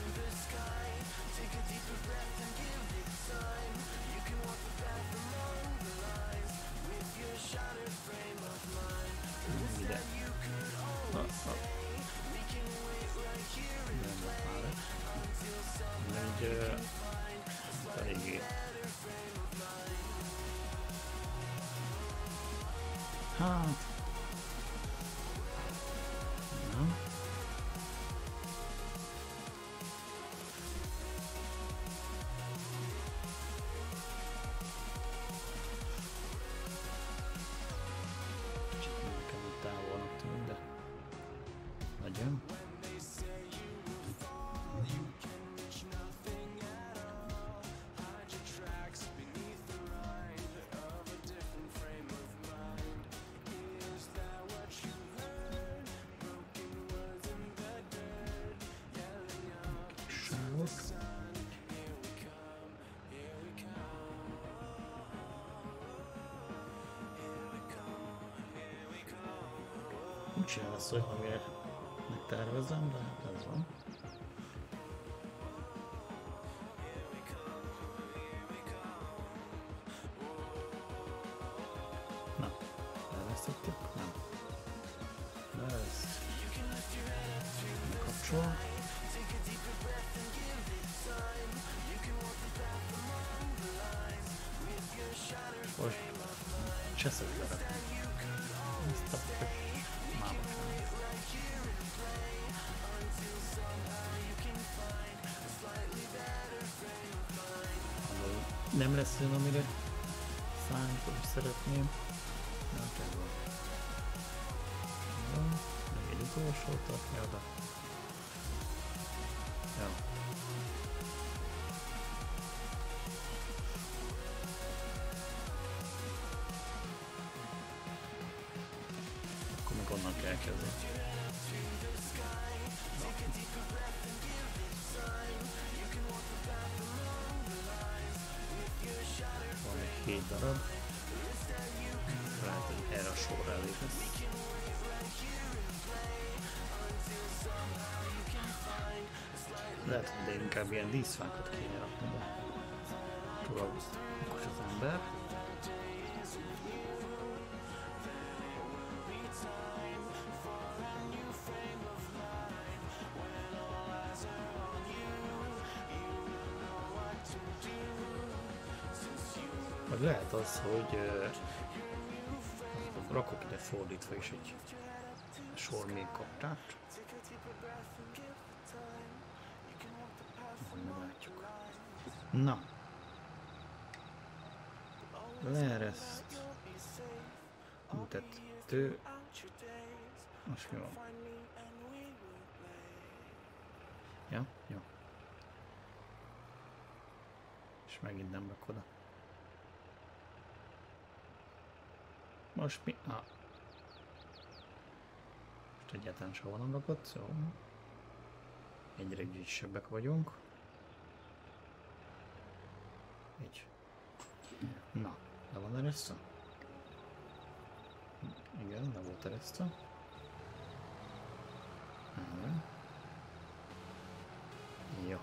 Ide. Ha, ha. Nem volt már. Így eléggé. Hát. Na. Nagyon. Sávok. Úgy csinálsz, hogy amire megtervezem, de hát ez van. Na, elvesztettük? Nem. Ezt kapcsol. Most cseszek lerakni. Ezt a mámot. Nem lesz olyan, amire számítom, hogy szeretném. Nem kell. Jó, még egy utolsót rakni oda. Jó. Akkor még onnan kell kezdeni. Van egy hét darab. Lehet, hogy erre a sorra elég lesz. Lehet, hogy de inkább ilyen díszfákat kéne rakni be. Tudod, akkor az ember. Vagy lehet az, hogy uh, rakok ide fordítva is egy sor még kaptárt. Meglátjuk. Na. Leereszt. Mutatő. Most mi van? Ja, jó. És megint nem rak oda. Most mi? Ah. Most egyáltalán sehova nem rakott, jó. Egyre ügysebbek vagyunk. Így. Na, le van eresztve? Igen, le volt eresztve. Jó.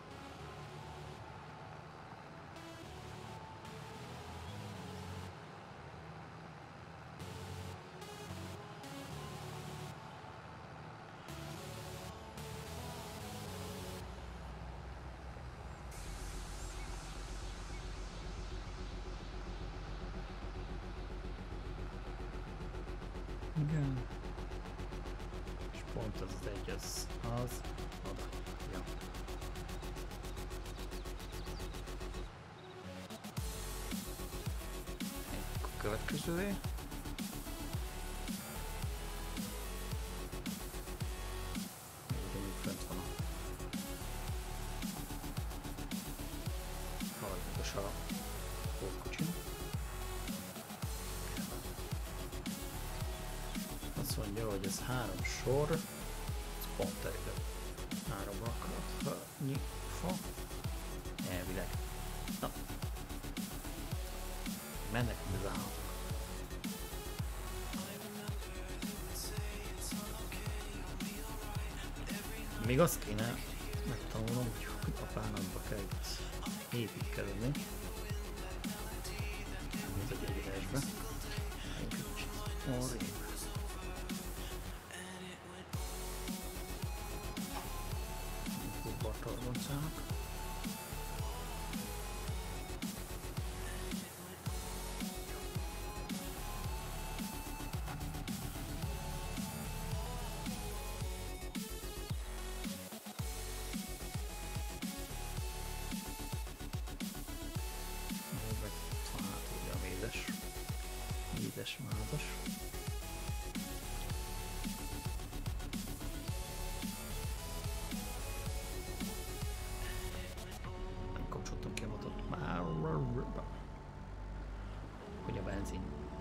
Igen. És pont az az egy, az az oda. Ja. A következővé. Ugyanúgy fönt van a harmados a pótkocsin. Azt mondja, hogy ez három sor, ez pont elég. Három rakatnyi fa. Elvileg. Na. Mennek az állatok. Még azt kéne megtanulnom, hogy a bánatba kell építkezni. Mint egy egyedesbe. Egy kicsit arrébb. Bartolgoncának. Édes mázas. Nem kapcsoltam ki a motot. Már hogy a benzin.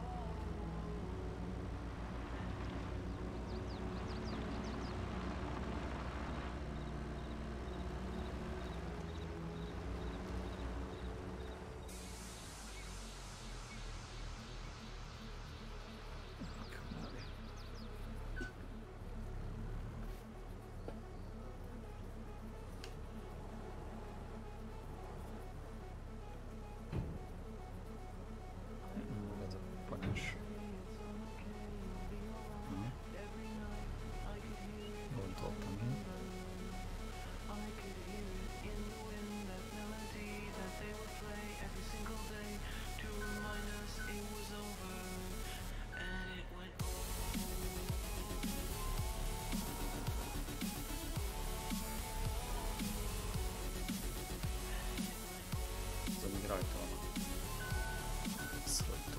Rajta van a szorító.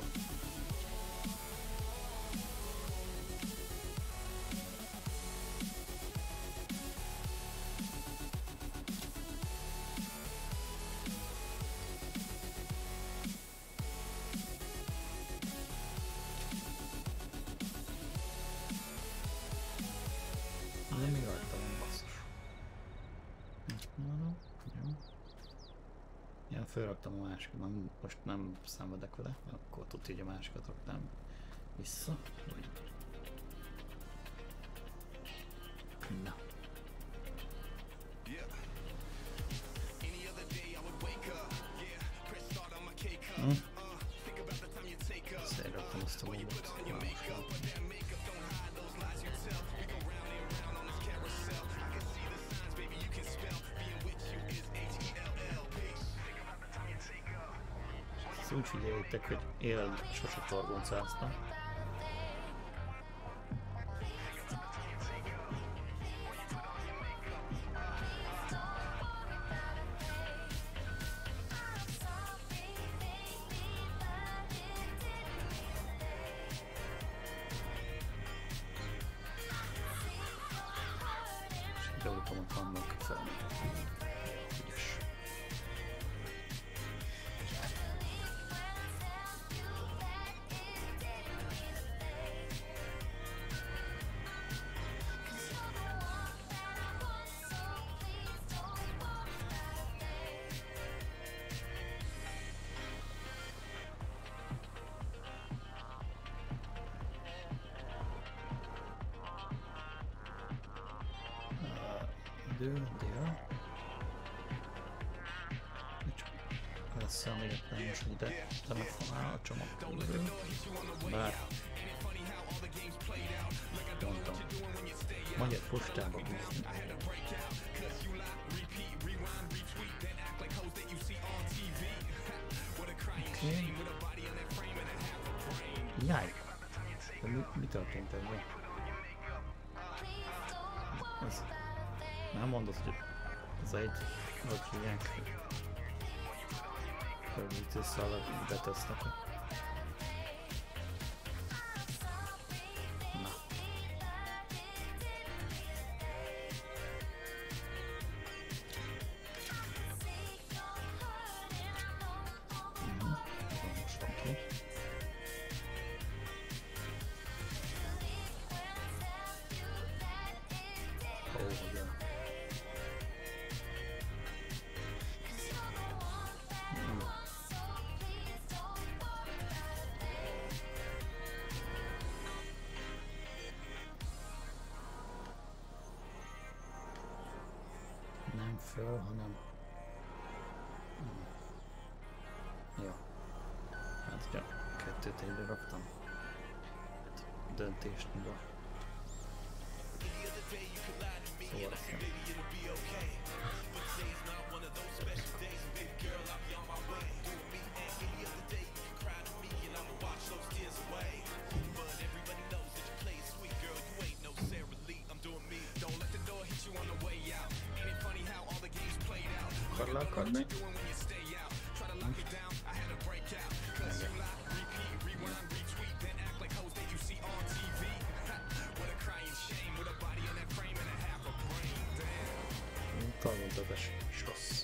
De még rajta van, basszus. Jó. Ja, felraktam a másikat, most nem szenvedek vele, akkor tudja, hogy a másikat raktam vissza. Na. Hm? Szerraktam azt a módot. Úgy figyeljétek, hogy él sose torgoncáztam. És ide utamot vannak fel. Ügyes. Idő, dél. Lesz a még nem most ide telefonál a csomagküldő. Bár mondtam, Magyar Postába bízni. Oké. Okay. Jaj, Mi, mi történt ebben? Ez... Nem mondod, hogy ez egy... Hogy hívják? Felvítő szállat betesznek. Na. Mhm. Most oké. Ó, igen. Nem föl, hanem... Hmm. Jó. Hát ugye kettőt egyre raktam. Hát döntést mivel. Szóval aztán. Akar leakadni? Találkozás is rossz.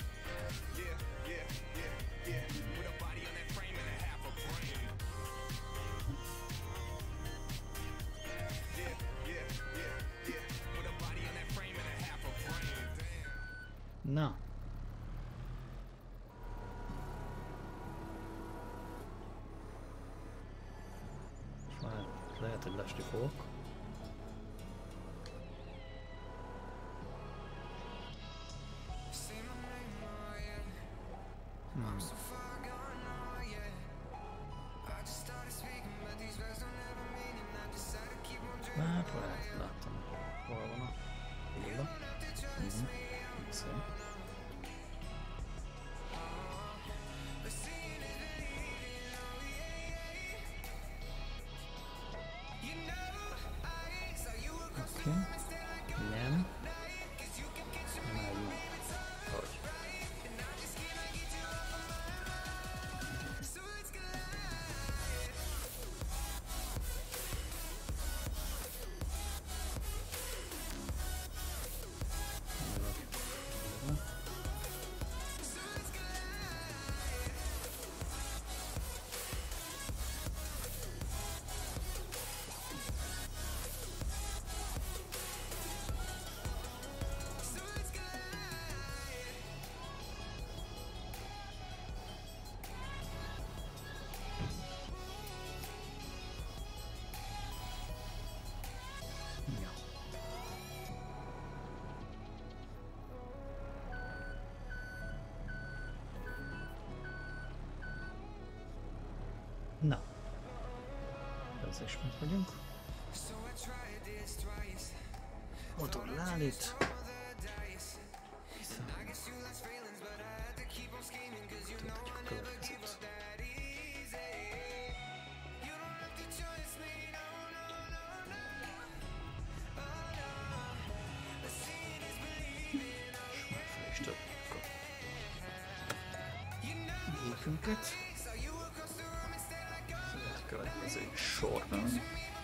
Na. És már lehet, hogy lesni fogok. Hmm. Hát lehet, láttam, hol van a lila. Mhm. Szép. Oké. Nem. Nem. Hogy? Na, ez is meg vagyunk. Motor leállít. Gépünket. Következő sorban.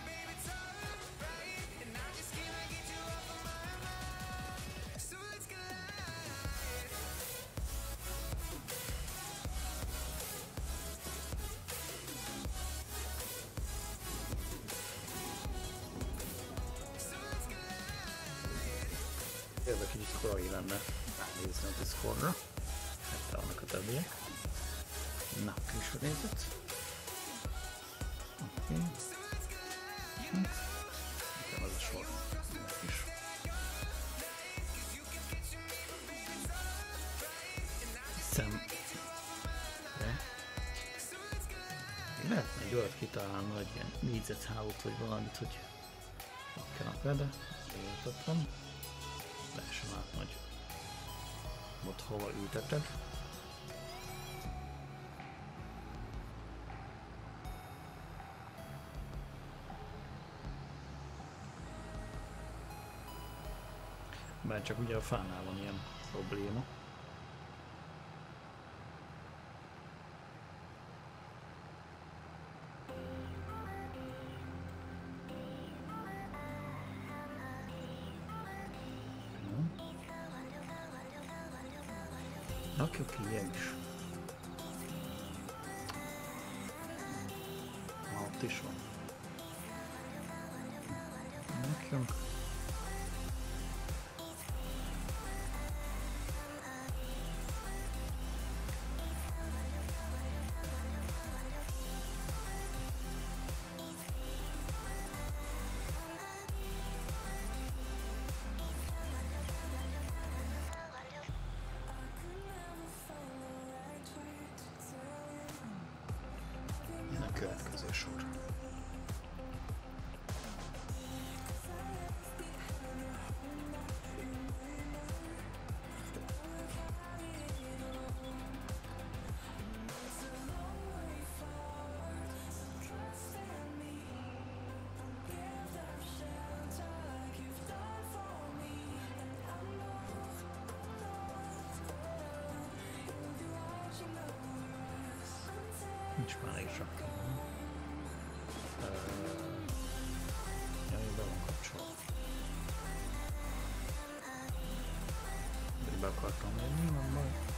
Érdekes, hogy korai lenne ránézni a Discordra. Hát annak a többiek. Na, külső nézet. Oké. Okay. Hát, nekem az a sor is. Hiszem. De. Lehetne egy olyat kitalálni, hogy ilyen négyzethálót vagy valamit, hogy rakjanak le, de ott van. Lehessen látni, hogy ott hova ülteted. Mert csak ugye a fánál van ilyen probléma. Oké, oké, ilyen is. Na, ott is van. Nekünk. Jön a következő sor. Nincs már is raktam. Jaj, be van kapcsolva. Be akartam menni, nem baj.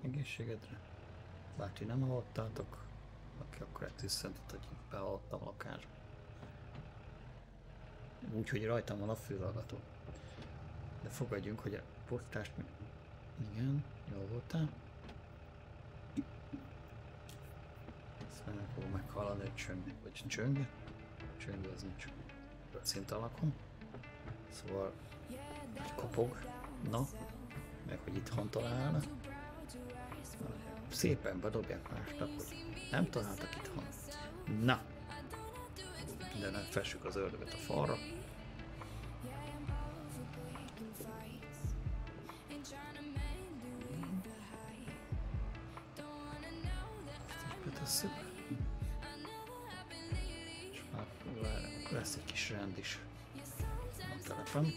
Egészségedre. Bár ti nem hallottátok, aki akkor egy tüsszentet, hogy behallottam a lakásba. Úgyhogy rajtam van a fülhallgató. De fogadjunk, hogy a postást... Igen, jól voltál. Ezt nem fogom meghallani, hogy csöng, vagy csöng. Csöng az nincs szint alakon. Szóval kopog. Na, meg hogy itthon találna. Szépen bedobják másnak, hogy nem találtak itthon. Na! De nem fessük az ördögöt a falra. Betesszük. És már lesz egy kis rend is a telepen.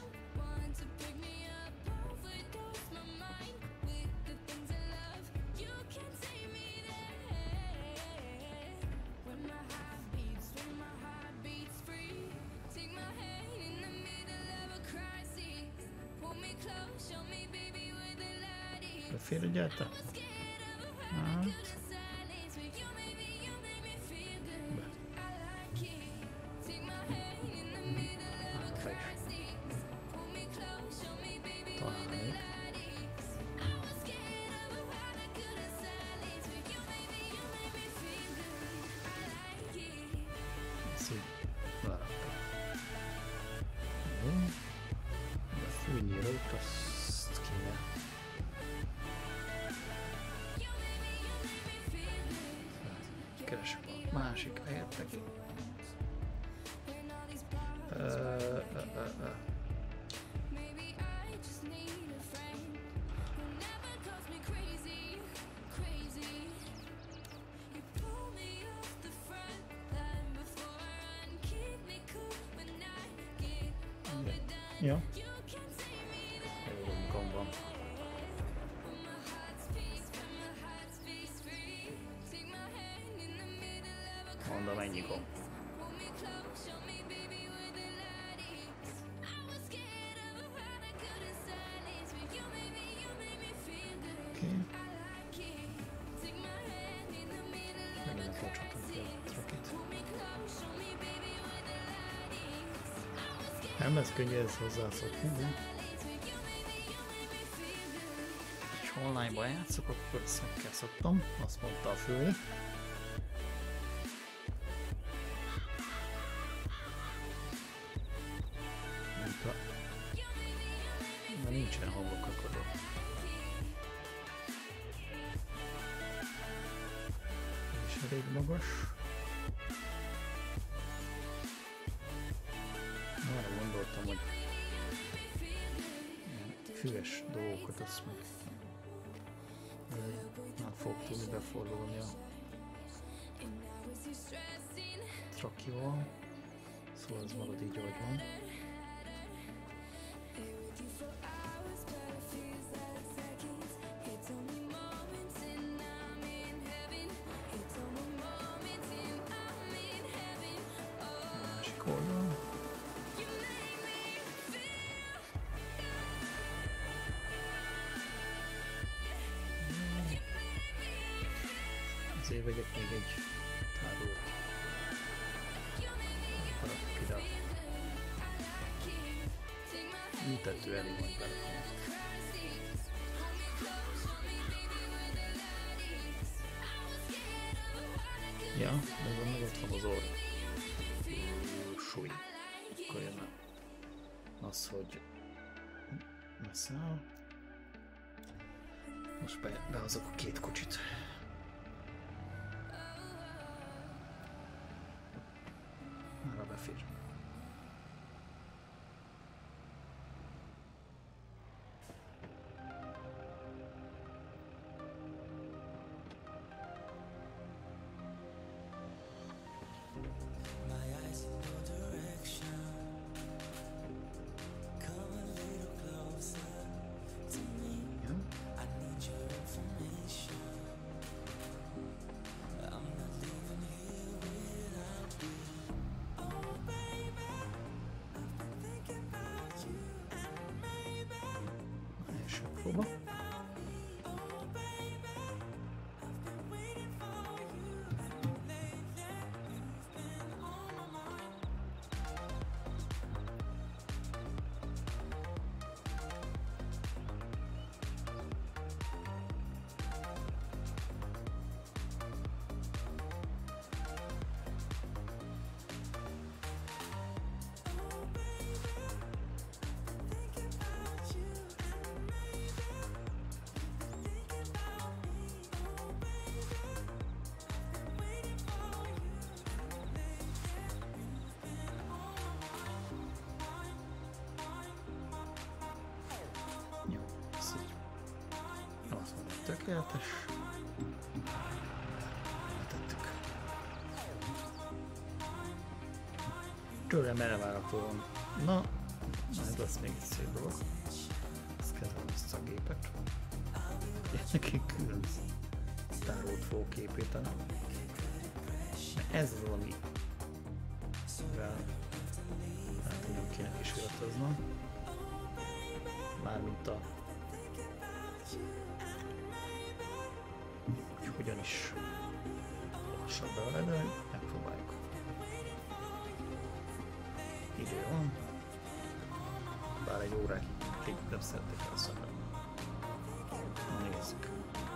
Befér egyáltalán? Hát... Be. Találnék. Ez így leraktam. Jó. A fűnyírót azt kéne. Keresek a másik helyet neki. Uh, uh, uh, uh. Ja. Jó, gomb van. Mondom, ennyi gomb. Oké. Megint fordítottam ki a trakit. Nem lesz könnyű ez hozzászokni, de... És online-ban játszok, akkor ezt meg kell szoktam, azt mondta a fői. Mondta... De nincsen homlokakadó. És elég magas. Arra gondoltam, hogy füves dolgokat azt meg nem fog tudni befordulni a trakival, szóval ez marad így, ahogy van. Másik oldal. Azért vegyek még egy tárolót. Parakok ide. Ültető elég majd berakom. Ja, de van meg ott van az orr. Súly. Akkor jön az, hogy messze áll. Most be, behozok a két kocsit. Arra befér. Hova? tökéletes. Tettük. Tőlem elvárhatóan. Na, ez lesz még egy szép dolog. Ezt kezelem ezt a gépet. Neki külön tárolt fogok építeni. Ez az, ami hát nem kéne kísérleteznem. Mármint a hogy hogyan is lassabb bele, de megpróbáljuk. Idő van. Bár egy óráig nem szeretnék elszállni. Nézzük.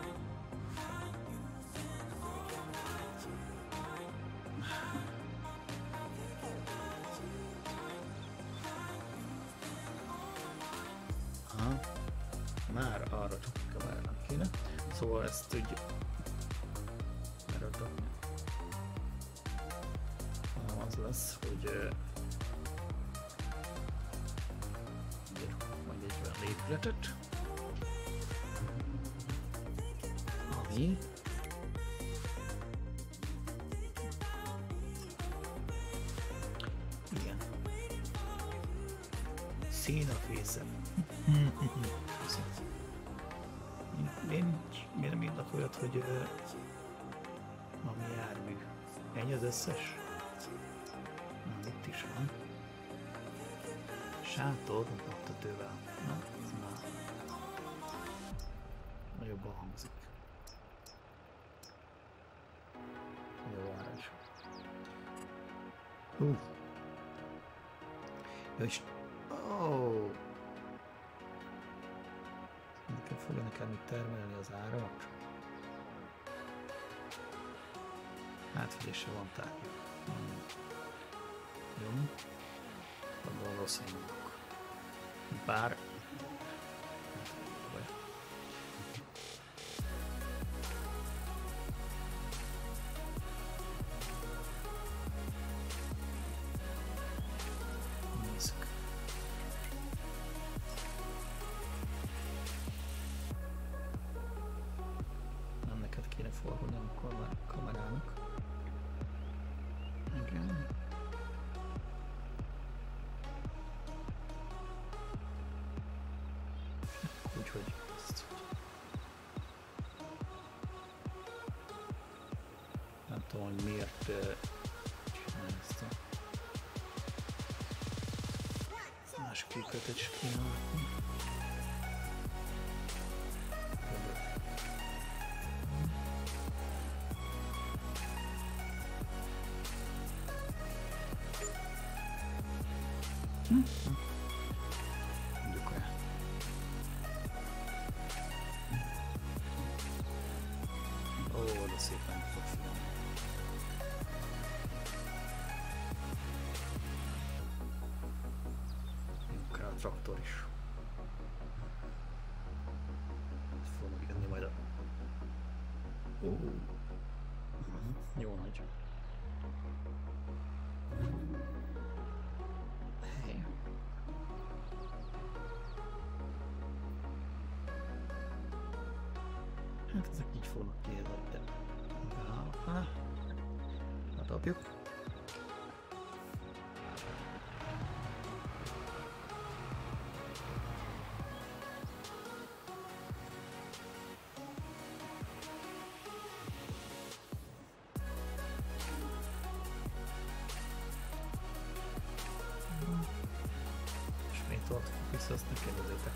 Aha. Már arra csak kamerának kéne. Szóval ezt úgy meradni. Az lesz, hogy majd egy olyan épületet, ami igen, szénafészem. Én miért nem írnak olyat, hogy uh, ami jármű. Ennyi az összes? Na, itt is van. Sátor, naptatővel. Na, ez már nagyobban hangzik. Jó várás. Hú. Jó, és... Oh. Nekem fogja nekem itt termelni az árat. Átfedésre van tárgya. Hmm. Jó. Abban rossz indulok. Bár... Nézzük. Nem neked kéne fordulni a kamerának. Igen. Úgyhogy ezt nem tudom, hogy miért csinálni ezt a másik képletet is kéne látni. Traktor is. Fognak jönni majd a... Uh. Uh-huh. Jó nagy. Hey. Hát ezek így fognak kiérni, de... Ah. Hát dobjuk. Vissza azt ne kérdezzétek.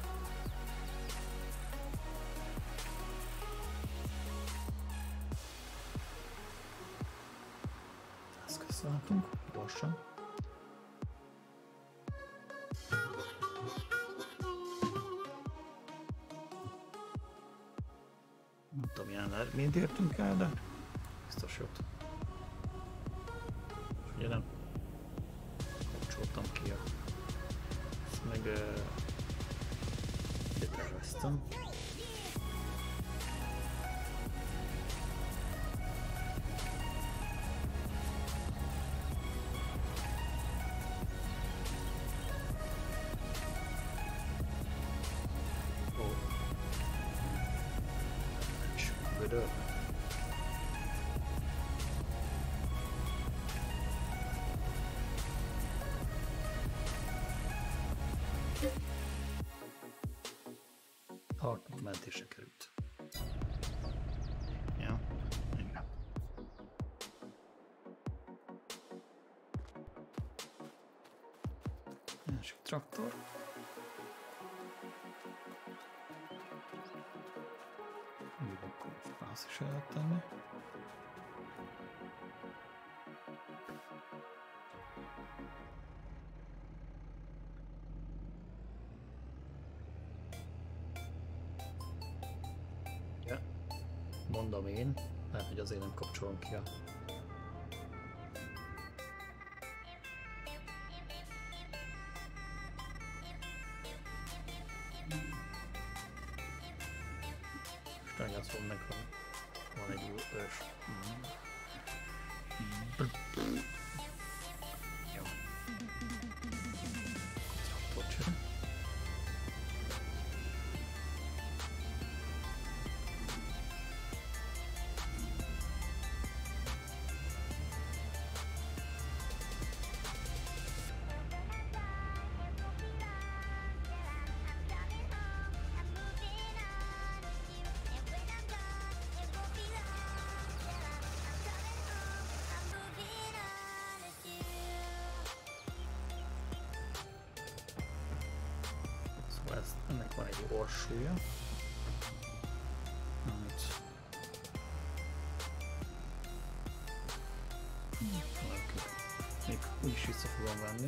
Ezt köszönhetünk gyorsan. Nem tudom, milyen eredményt értünk el, de biztos jót. És ugye nem kapcsoltam ki a... meg uh, ide terveztem. gödör. Hartnok mentésre került. Ja, igen. Másik traktor. Még akkor azt is el lehet tenni. Ja, mondom én, lehet, hogy azért nem kapcsolom ki a Stányászom meg, van, van egy ős. Mm. Jó. Traktorcsere. Ennek van egy orsúlya, amit még úgyis vissza fogom venni.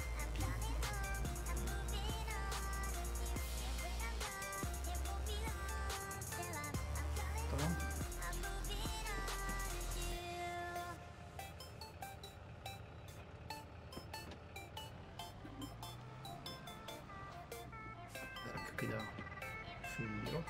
Talán. Ide a fűnyírok.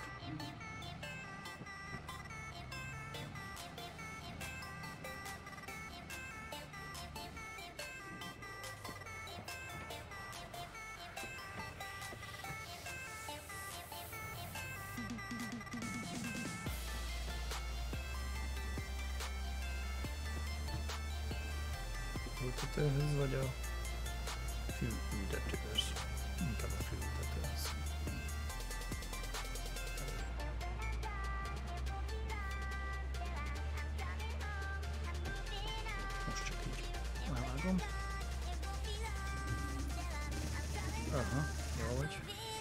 Ültetőhöz vagy a fűültetőhöz? Inkább a fűültetőhöz. Most csak így elvágom. Aha, jó vagy.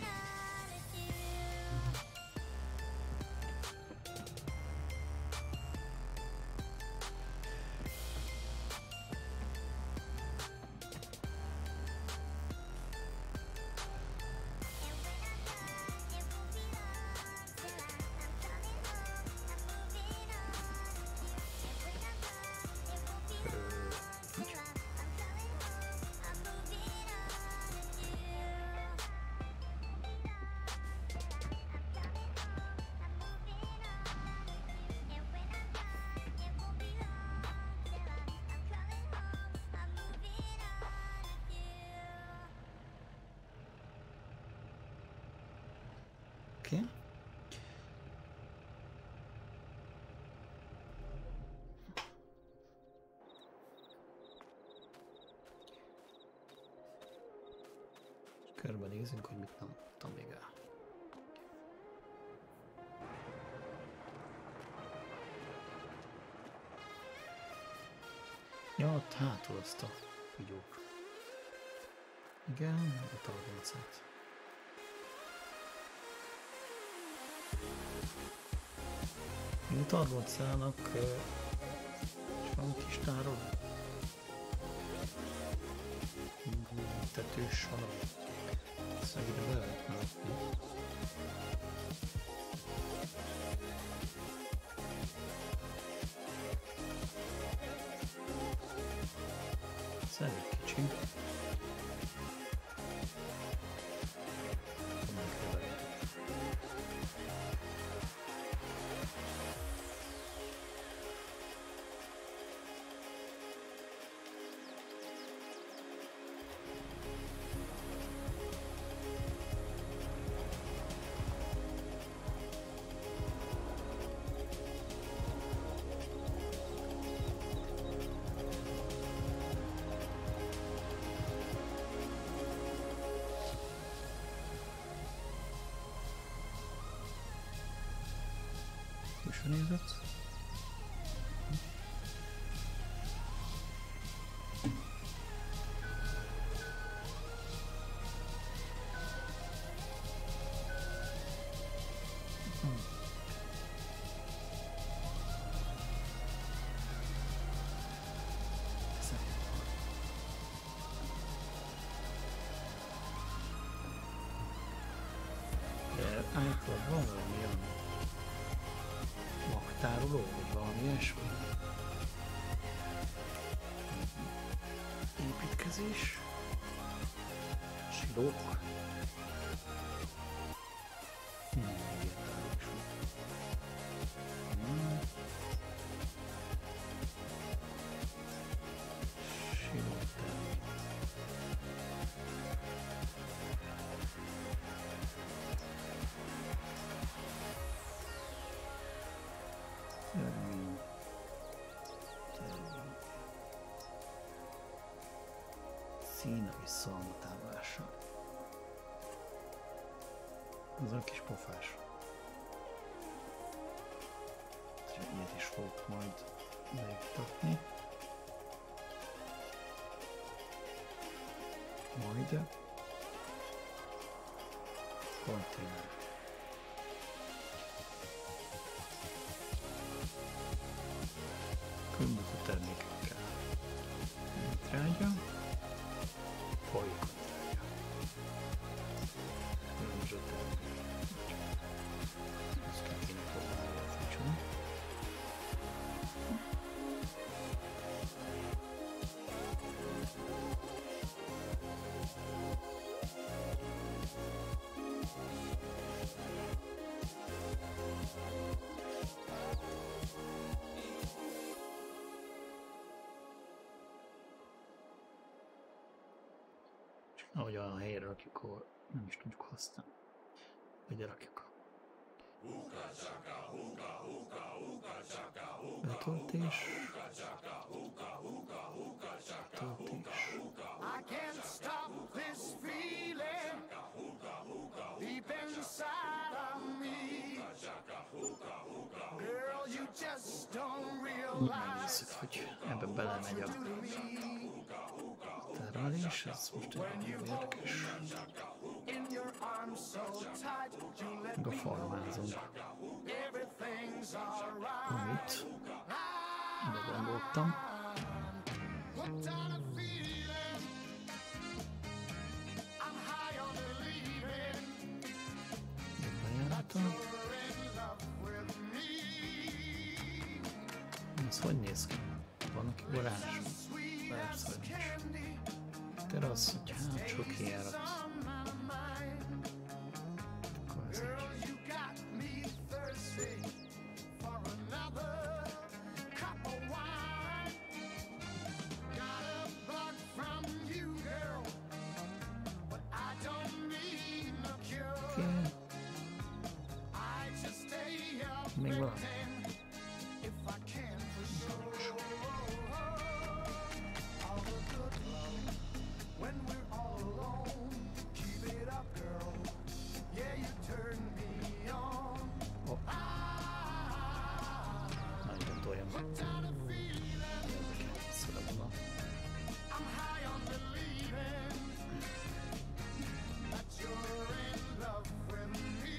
Oké. Körbenézünk, hogy mit nem tudtam még el. Ja, ott hátul azt a figyók. Igen, a talgoncát. A talgoncának és van kis tárol. Tetős salag. Szóval ide be lehetne lakni. Ez elég kicsi. Külső nézet. Állítólag van valami olyan magtároló, vagy valami ilyesmi. Építkezés. Silók. Hmm, írtálás. Hmm. Silók termék. Termény. Termény. Szína és szalmatáblása. Az a kis pofás. Ilyet is fogok majd megmutatni. Majd konténer. Különböző termékekkel. Trágya. Folyékony trágya. Különböző termékek. Ezt kell kéne próbálni a fűcsön. Ahogy a helyre rakjuk, ahol nem is tudjuk használni. Ide rakjuk. Betöltés. Betöltés. I can't stop this feeling deep inside of me. Girl, you just don't realize Megnézzük, hogy ebbe belemegy a termelés, ez most egy nagyon érdekes. in your arms so tight you let Meg a me farmázunk. everything's alright. Amit begondoltam. Hooked on a feeling I'm high on believing Bejártam. you're in love with me. Ez hogy néz ki? Vannak garázsok? Sweet Persze, as hogy nincs. candy Terasz, hogy hát sok járat. on my mind. Akkor ez Girl, egy you got me thirsty for another cup of wine. Got a bug from you, girl, but I don't need no cure. oké. I just stay up Még valami? pretend if I can for sure. All the good love when we're all alone. Keep it up, girl. Yeah, you turn me on. Hopp. Nagyon toljam. Hooked on a feeling Szölevonom. I'm high on believing that you're in love with me.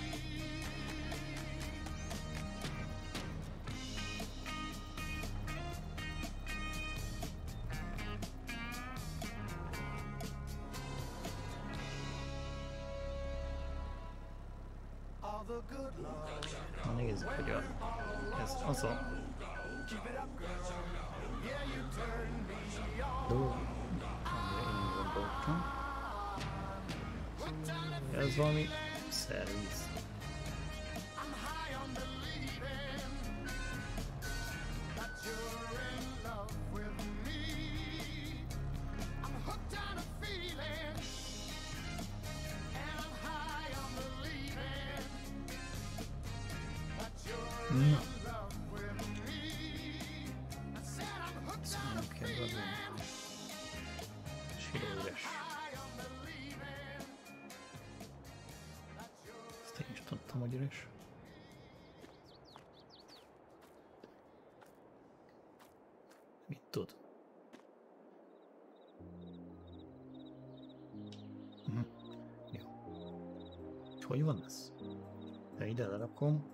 All the good love. Na nézzük, hogy a, ez az a Keep it up, girl. Yeah, you turn me on. dolog, amire én gondoltam. Hooked on a Ez valami szerviz. I'm high on believing that you're in love with me. I'm hooked on a feeling, and I'm high on believing that you're in Na, love with me. I said I'm hooked on a nem kell feeling, gazolni. Síró üres. high on believing that you're Ezt én is tudtam, hogy üres. Látod? Uh-huh. Jó. És hogy van ez? De ide lerakom.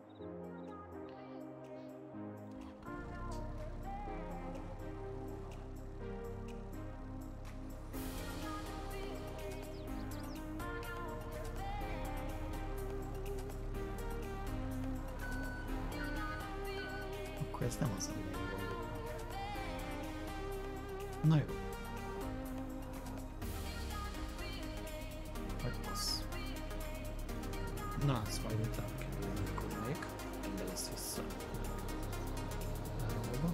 Akkor ez nem az, amire én gondolom. Na jó. Vagy az. Na, ezt majd utána kell gondolnék. Ide lesz vissza. Elhova.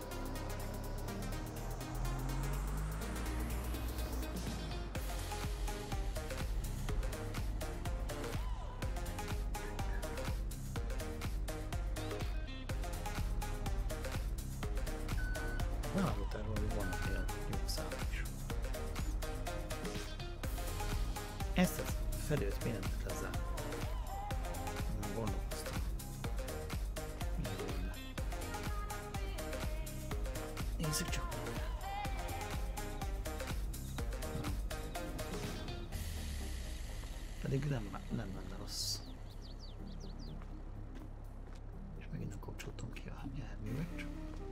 Hallott erről, hogy vannak ilyen jó számok is. Ezt a felőtt miért nem lehet lezárni? Nem gondolkoztam. Milyen jó lenne. Nézzük csak. Nem. Pedig nem, nem lenne rossz. És megint nem kapcsoltam ki a járművet.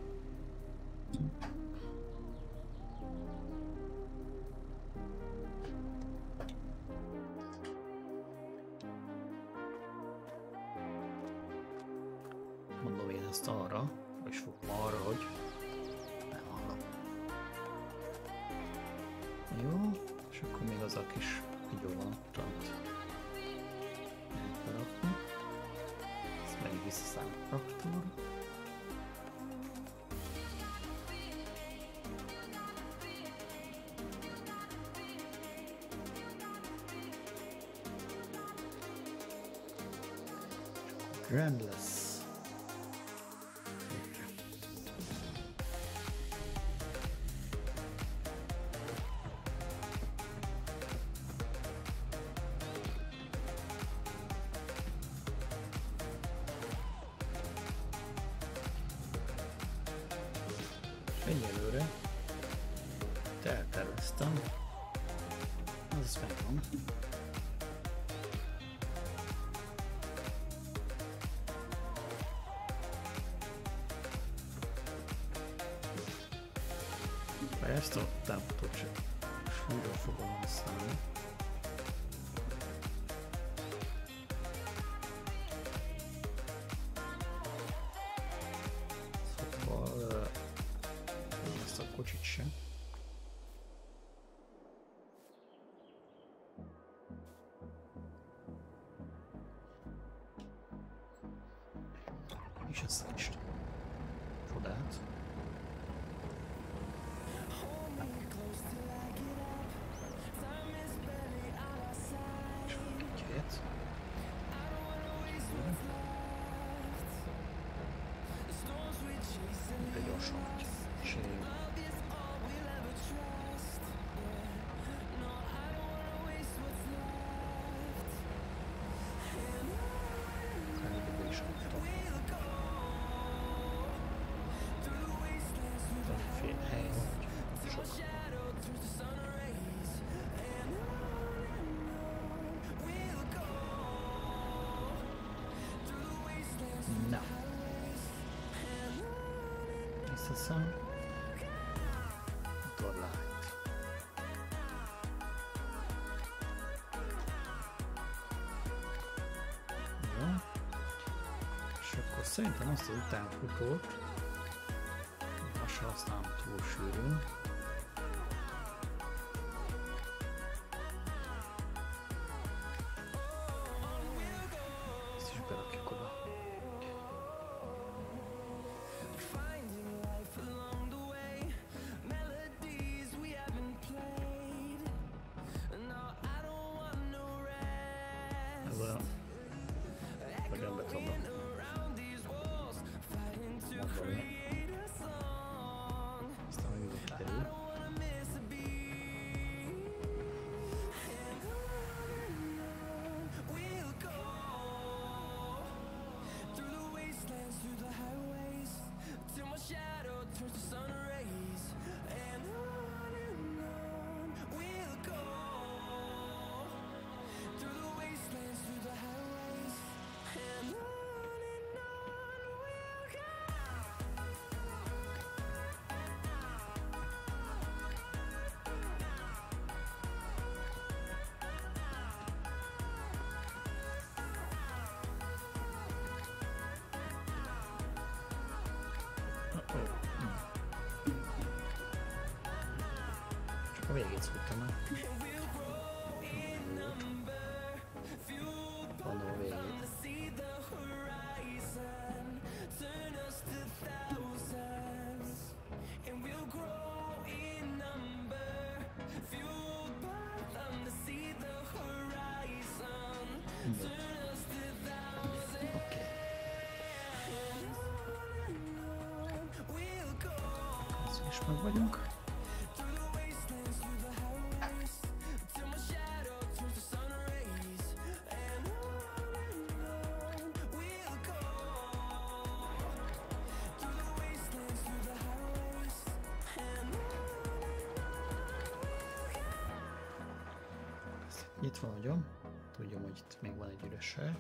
Mondom én ezt arra, és fogom arra, hogy nem hallom. Jó, és akkor még az a kis videóvonattant elberakni. Ezt megint visszaszállok a traktorra. Grand lesz. Egyelőre te elterveztem, az megvan. Ezt a támogatót sem újra fogom használni. Szóval ezt a kocsit sem. És ezt is. Csodát. De gyorsan megy. Cserélj. Felébbe is adtam. Fél hely van, hogy sok. Na. Visszaszám. Torlájt. Jó. És akkor szerintem azt az utánfutót azt használom túl sűrűn. Ezt is berakjuk oda. Ez olyan nagyon betomlom. Mondom én. Aztán megint kiderül. A végét szóltam már. Mondom a végét. Oké. Ezt is meg vagyunk. Nyitva vagyom. Tudjam, hogy itt még van egy üres hely.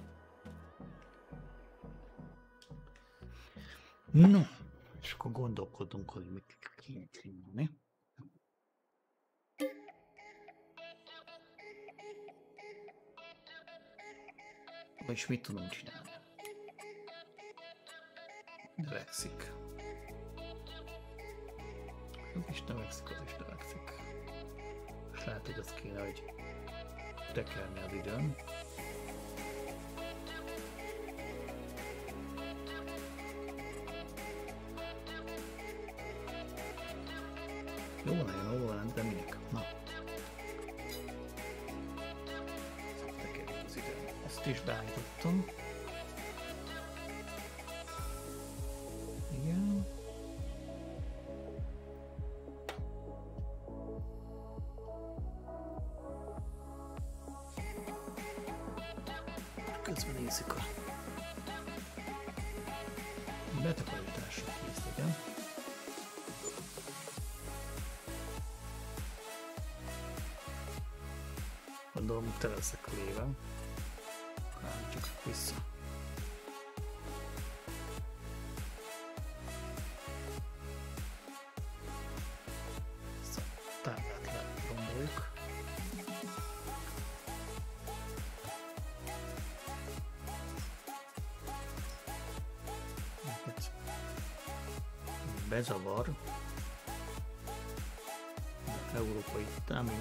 No, és akkor gondolkodunk, hogy mit kéne csinálni. Vagyis mit tudunk csinálni? Növekszik. Az is növekszik, az is növekszik. És lehet, hogy az kéne, hogy tekerni az időn. Jó van, jó van, de minek? Na. Tekerjük az időn. Azt is beállítottam. Igen. Közben nézzük a betakarításra kész, igen. Gondolom, te leszek a lévem. Nem, csak vissza. Ezt a táblát leromboljuk. Bezavar. Európai támi.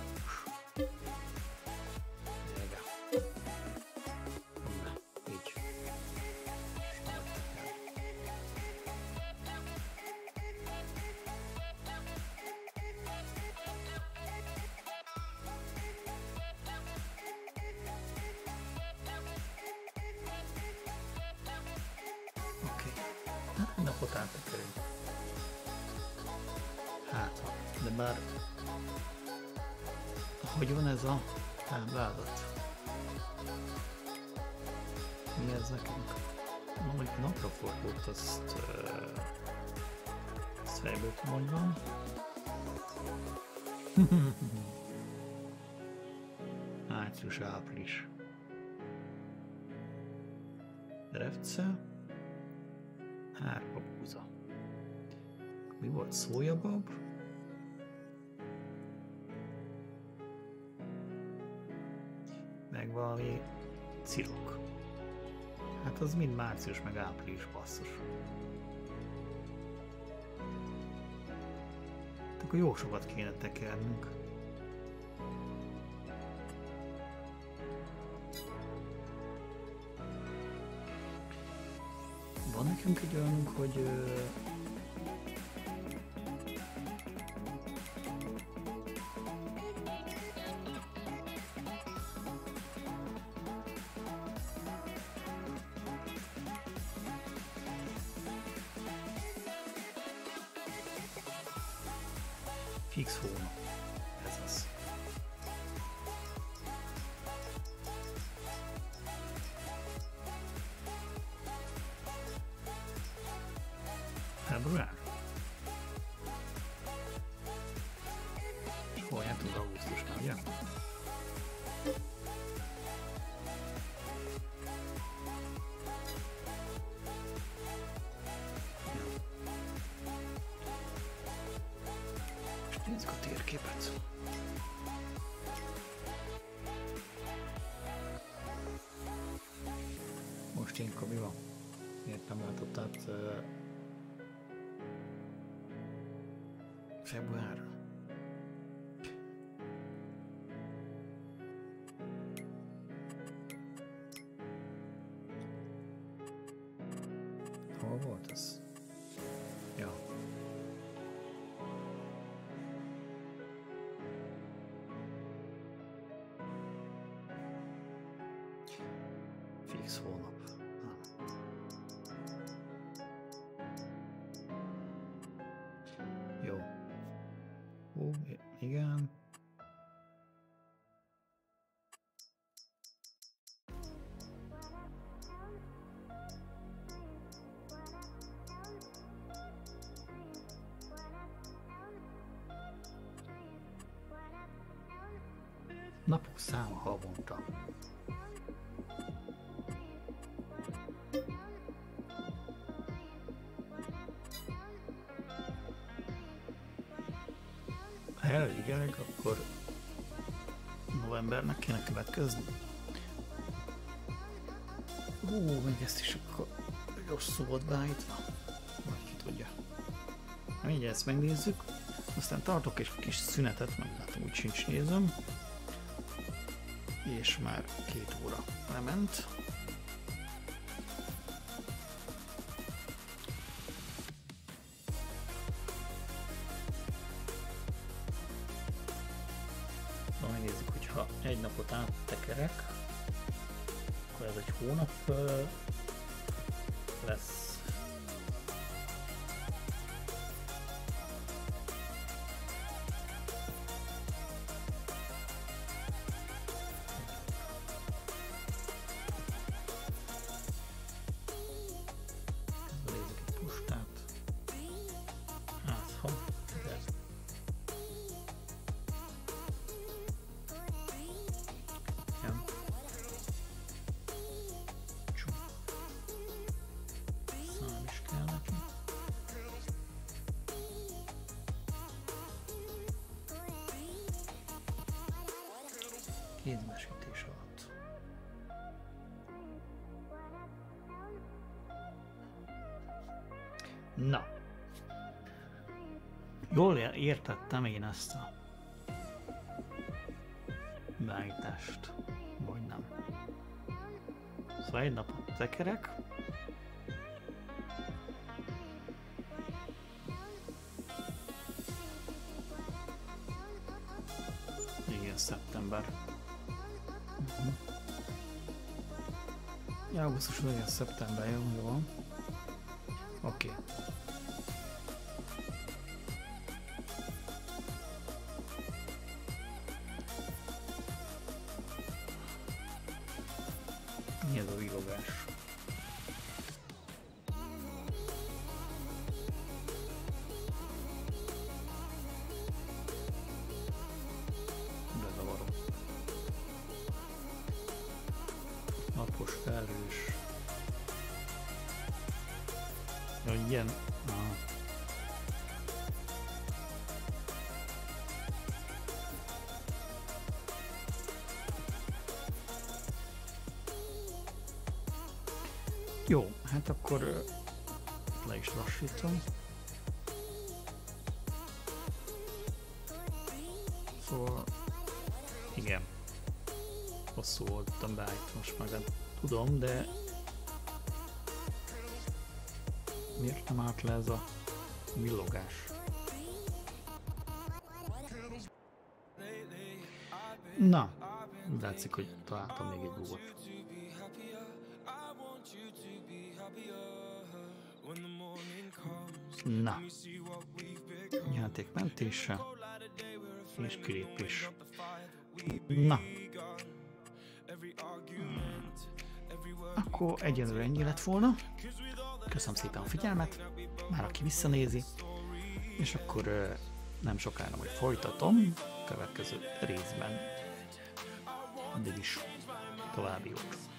Ega. Na, így. Oké. Okay. Napot áttekerünk. Hát, de bár hogy van ez a táblázat? Mi ez nekünk? Na, hogy naprafordult, azt uh, ezt fejből mondjam. Március, április. Drevce. Árpabúza. Mi volt? Szójabab? Meg valami cirok. Hát az mind március meg április, basszus. Akkor jó sokat kéne tekernünk. Van nekünk egy olyanunk, hogy ö, fix hónap. Ez az. Február. És hol jártunk augusztusnál, ugye? Nézzük a térképet. Most ilyenkor mi van? Miért nem látott át uh, február? Hol volt ez? Ja. Fix hónap. Jó. Ó, igen. Napok száma havonta. Ha elég elég, akkor novembernek kéne következni. Hú, még ezt is akkor rosszul volt beállítva. Vagy ki tudja. Mindjárt ezt megnézzük. Aztán tartok egy kis szünetet, meg látom, úgy sincs nézem. És már két óra lement. Na, megnézzük, hogyha egy napot áttekerek, akkor ez egy hónap lesz. Kézmesítés alatt. Na. Jól értettem én ezt a beállítást, vagy nem. Szóval egy napot tekerek. Igen, szeptember. Uh-huh. Ja, augusztus legyen szeptember, jó, jó. Oké. Okay. Mi ez a villogás? Bezavaró. Napos felhős. Ja, ilyen. Aha. Jó, hát akkor uh, le is lassítom. Szóval igen, hosszú voltam beállítva, most meg tudom, de miért nem állt le ez a villogás? Na, látszik, hogy találtam még egy bugot. Na, játék mentése és kilépés. Na, akkor egyenlően ennyi lett volna. Köszönöm szépen a figyelmet, már aki visszanézi, és akkor nem sokára majd folytatom a következő részben. Addig is további jót.